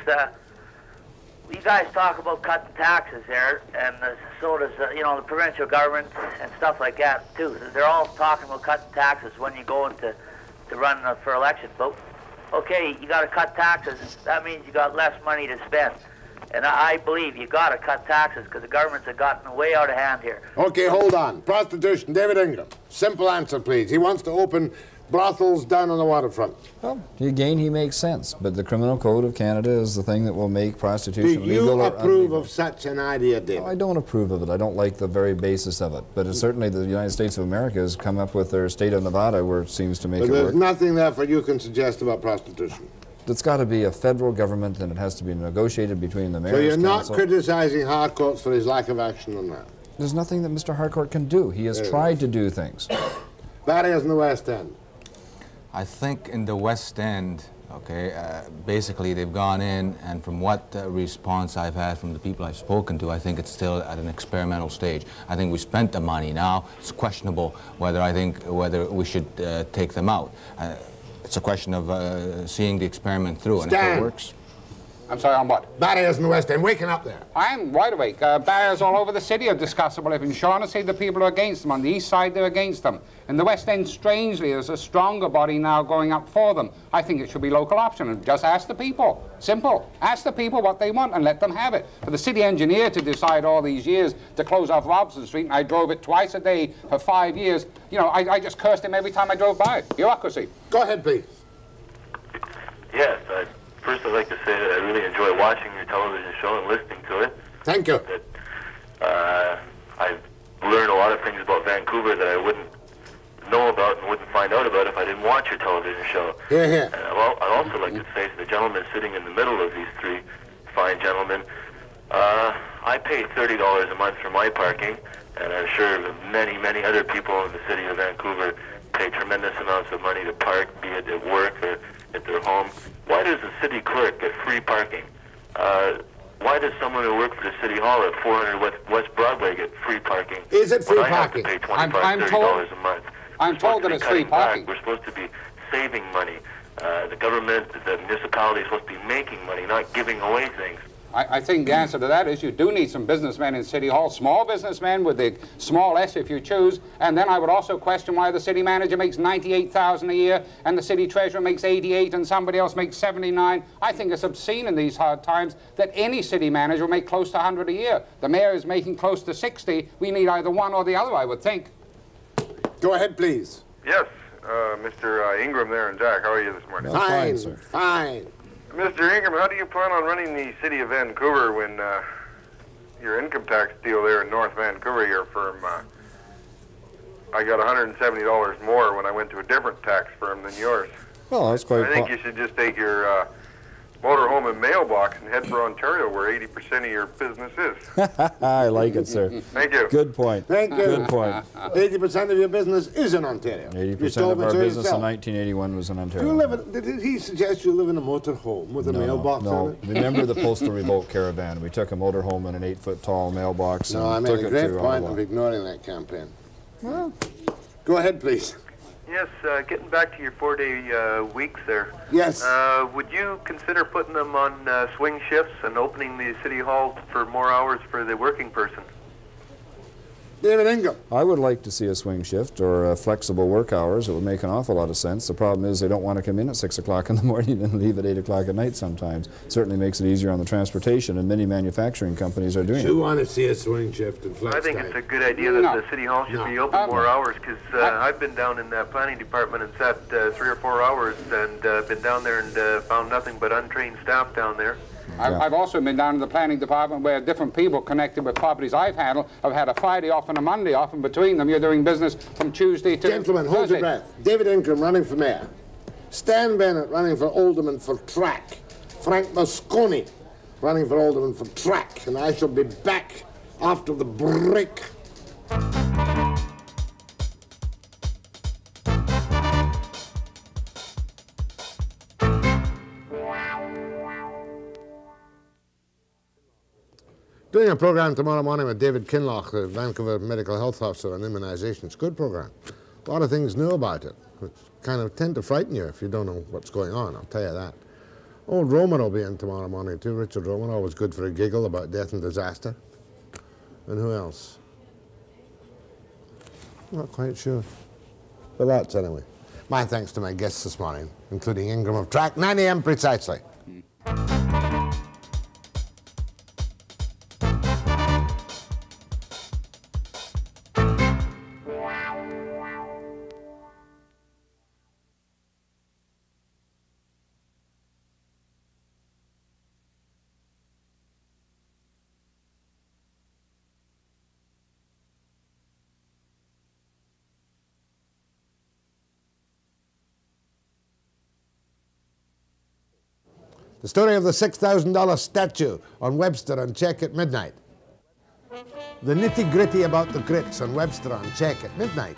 you guys talk about cutting taxes there, and so does the provincial government and stuff like that too. They're all talking about cutting taxes when you go into run for election. But okay, you got to cut taxes. That means you got less money to spend. And I believe you got to cut taxes because the governments have gotten way out of hand here. Okay, hold on. Prostitution, David Ingram. Simple answer, please. He wants to open brothels down on the waterfront. Well, again, he makes sense, but the Criminal Code of Canada is the thing that will make prostitution legal. Do you approve of such an idea, David? No, I don't approve of it. I don't like the very basis of it. But it's certainly the United States of America has come up with their state of Nevada where it seems to make it work. There's nothing there for you can suggest about prostitution. It's got to be a federal government, and it has to be negotiated between the mayor's council. So you're not council. criticizing Harcourt for his lack of action on that? There's nothing that Mr. Harcourt can do. He has tried to do things. Barriers in the West End. I think in the West End, okay, basically they've gone in, and from what response I've had from the people I've spoken to, I think it's still at an experimental stage. I think we spent the money now. It's questionable whether we should take them out. It's a question of seeing the experiment through, and if it works. I'm sorry, on what? Barriers in the West End, waking up there. I'm wide awake. Barriers all over the city are discussable. If in Shaughnessy the people are against them, on the east side they're against them. In the West End, strangely, there's a stronger body now going up for them. I think it should be local option, and just ask the people. Simple. Ask the people what they want and let them have it. For the city engineer to decide all these years to close off Robson Street, and I drove it twice a day for 5 years, you know, I just cursed him every time I drove by it. Bureaucracy. Go ahead, please. Yes, first I'd like to say that I really enjoy watching your television show and listening to it. Thank you. That I've learned a lot of things about Vancouver that I wouldn't know about and wouldn't find out about if I didn't watch your television show. Yeah, yeah. And I'd also like to say to the gentleman sitting in the middle of these three fine gentlemen, I pay $30 a month for my parking, and I'm sure many, many other people in the city of Vancouver pay tremendous amounts of money to park, be it at work or at their home. Why does the city clerk get free parking? Why does someone who works for the city hall at 400 West Broadway get free parking? Is it free when parking? I have to pay $25, $30 a month. I'm told that it's free parking. We're supposed to be saving money. The government, the municipality is supposed to be making money, not giving away things. I think the answer to that is you do need some businessmen in City Hall, small businessmen with the small s if you choose, and then I would also question why the city manager makes $98,000 a year and the city treasurer makes $88 and somebody else makes $79. I think it's obscene in these hard times that any city manager will make close to $100 a year. The mayor is making close to $60. We need either one or the other, I would think. Go ahead, please. Yes, Mr. Ingram there and Jack, how are you this morning? Fine, sir. Fine. Mr. Ingram, how do you plan on running the city of Vancouver when your income tax deal there in North Vancouver, your firm, I got $170 more when I went to a different tax firm than yours? Well, that's quite... I think you should just take your motorhome and mailbox and head for Ontario, where 80% of your business is. I like it, sir. Thank you. Good point. Thank you. Good point. 80% of your business is in Ontario. 80% of our business in 1981 was in Ontario. Do you live in, did he suggest you live in a motorhome with a mailbox on it? Remember the postal revolt caravan? We took a motorhome and an 8-foot-tall mailbox. No, and I made took a great it to point Ottawa. of ignoring that campaign. Well, go ahead, please. Yes, getting back to your 4-day weeks there. Yes. Would you consider putting them on swing shifts and opening the city hall for more hours for the working person? David Ingram. I would like to see a swing shift or flexible work hours. It would make an awful lot of sense. The problem is they don't want to come in at 6 o'clock in the morning and leave at 8 o'clock at night sometimes. It certainly makes it easier on the transportation, and many manufacturing companies are doing it. You want to see a swing shift and flex I think time. it's a good idea that the city hall should be open more hours, because I've been down in that planning department and sat 3 or 4 hours and been down there and found nothing but untrained staff down there. I've also been down in the planning department where different people connected with properties I've handled have had a Friday off and a Monday off, and between them you're doing business from Tuesday to Gentlemen, hold your breath. David Ingram running for mayor. Stan Bennett running for alderman for TRAC. Frank Moscone running for alderman for TRAC. And I shall be back after the break. Doing a program tomorrow morning with David Kinloch, the Vancouver Medical Health Officer on immunizations. Good program. A lot of things new about it, which kind of tend to frighten you if you don't know what's going on, I'll tell you that. Old Roman will be in tomorrow morning too. Richard Roman, always good for a giggle about death and disaster. And who else? Not quite sure. But lots anyway. My thanks to my guests this morning, including Ingram of TRAC, 9 a.m. precisely. The story of the $6,000 statue on Webster on check at midnight. The nitty-gritty about the grits on Webster on check at midnight.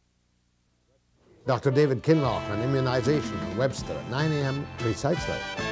Dr. David Kinloch on immunization on Webster at 9 a.m. precisely.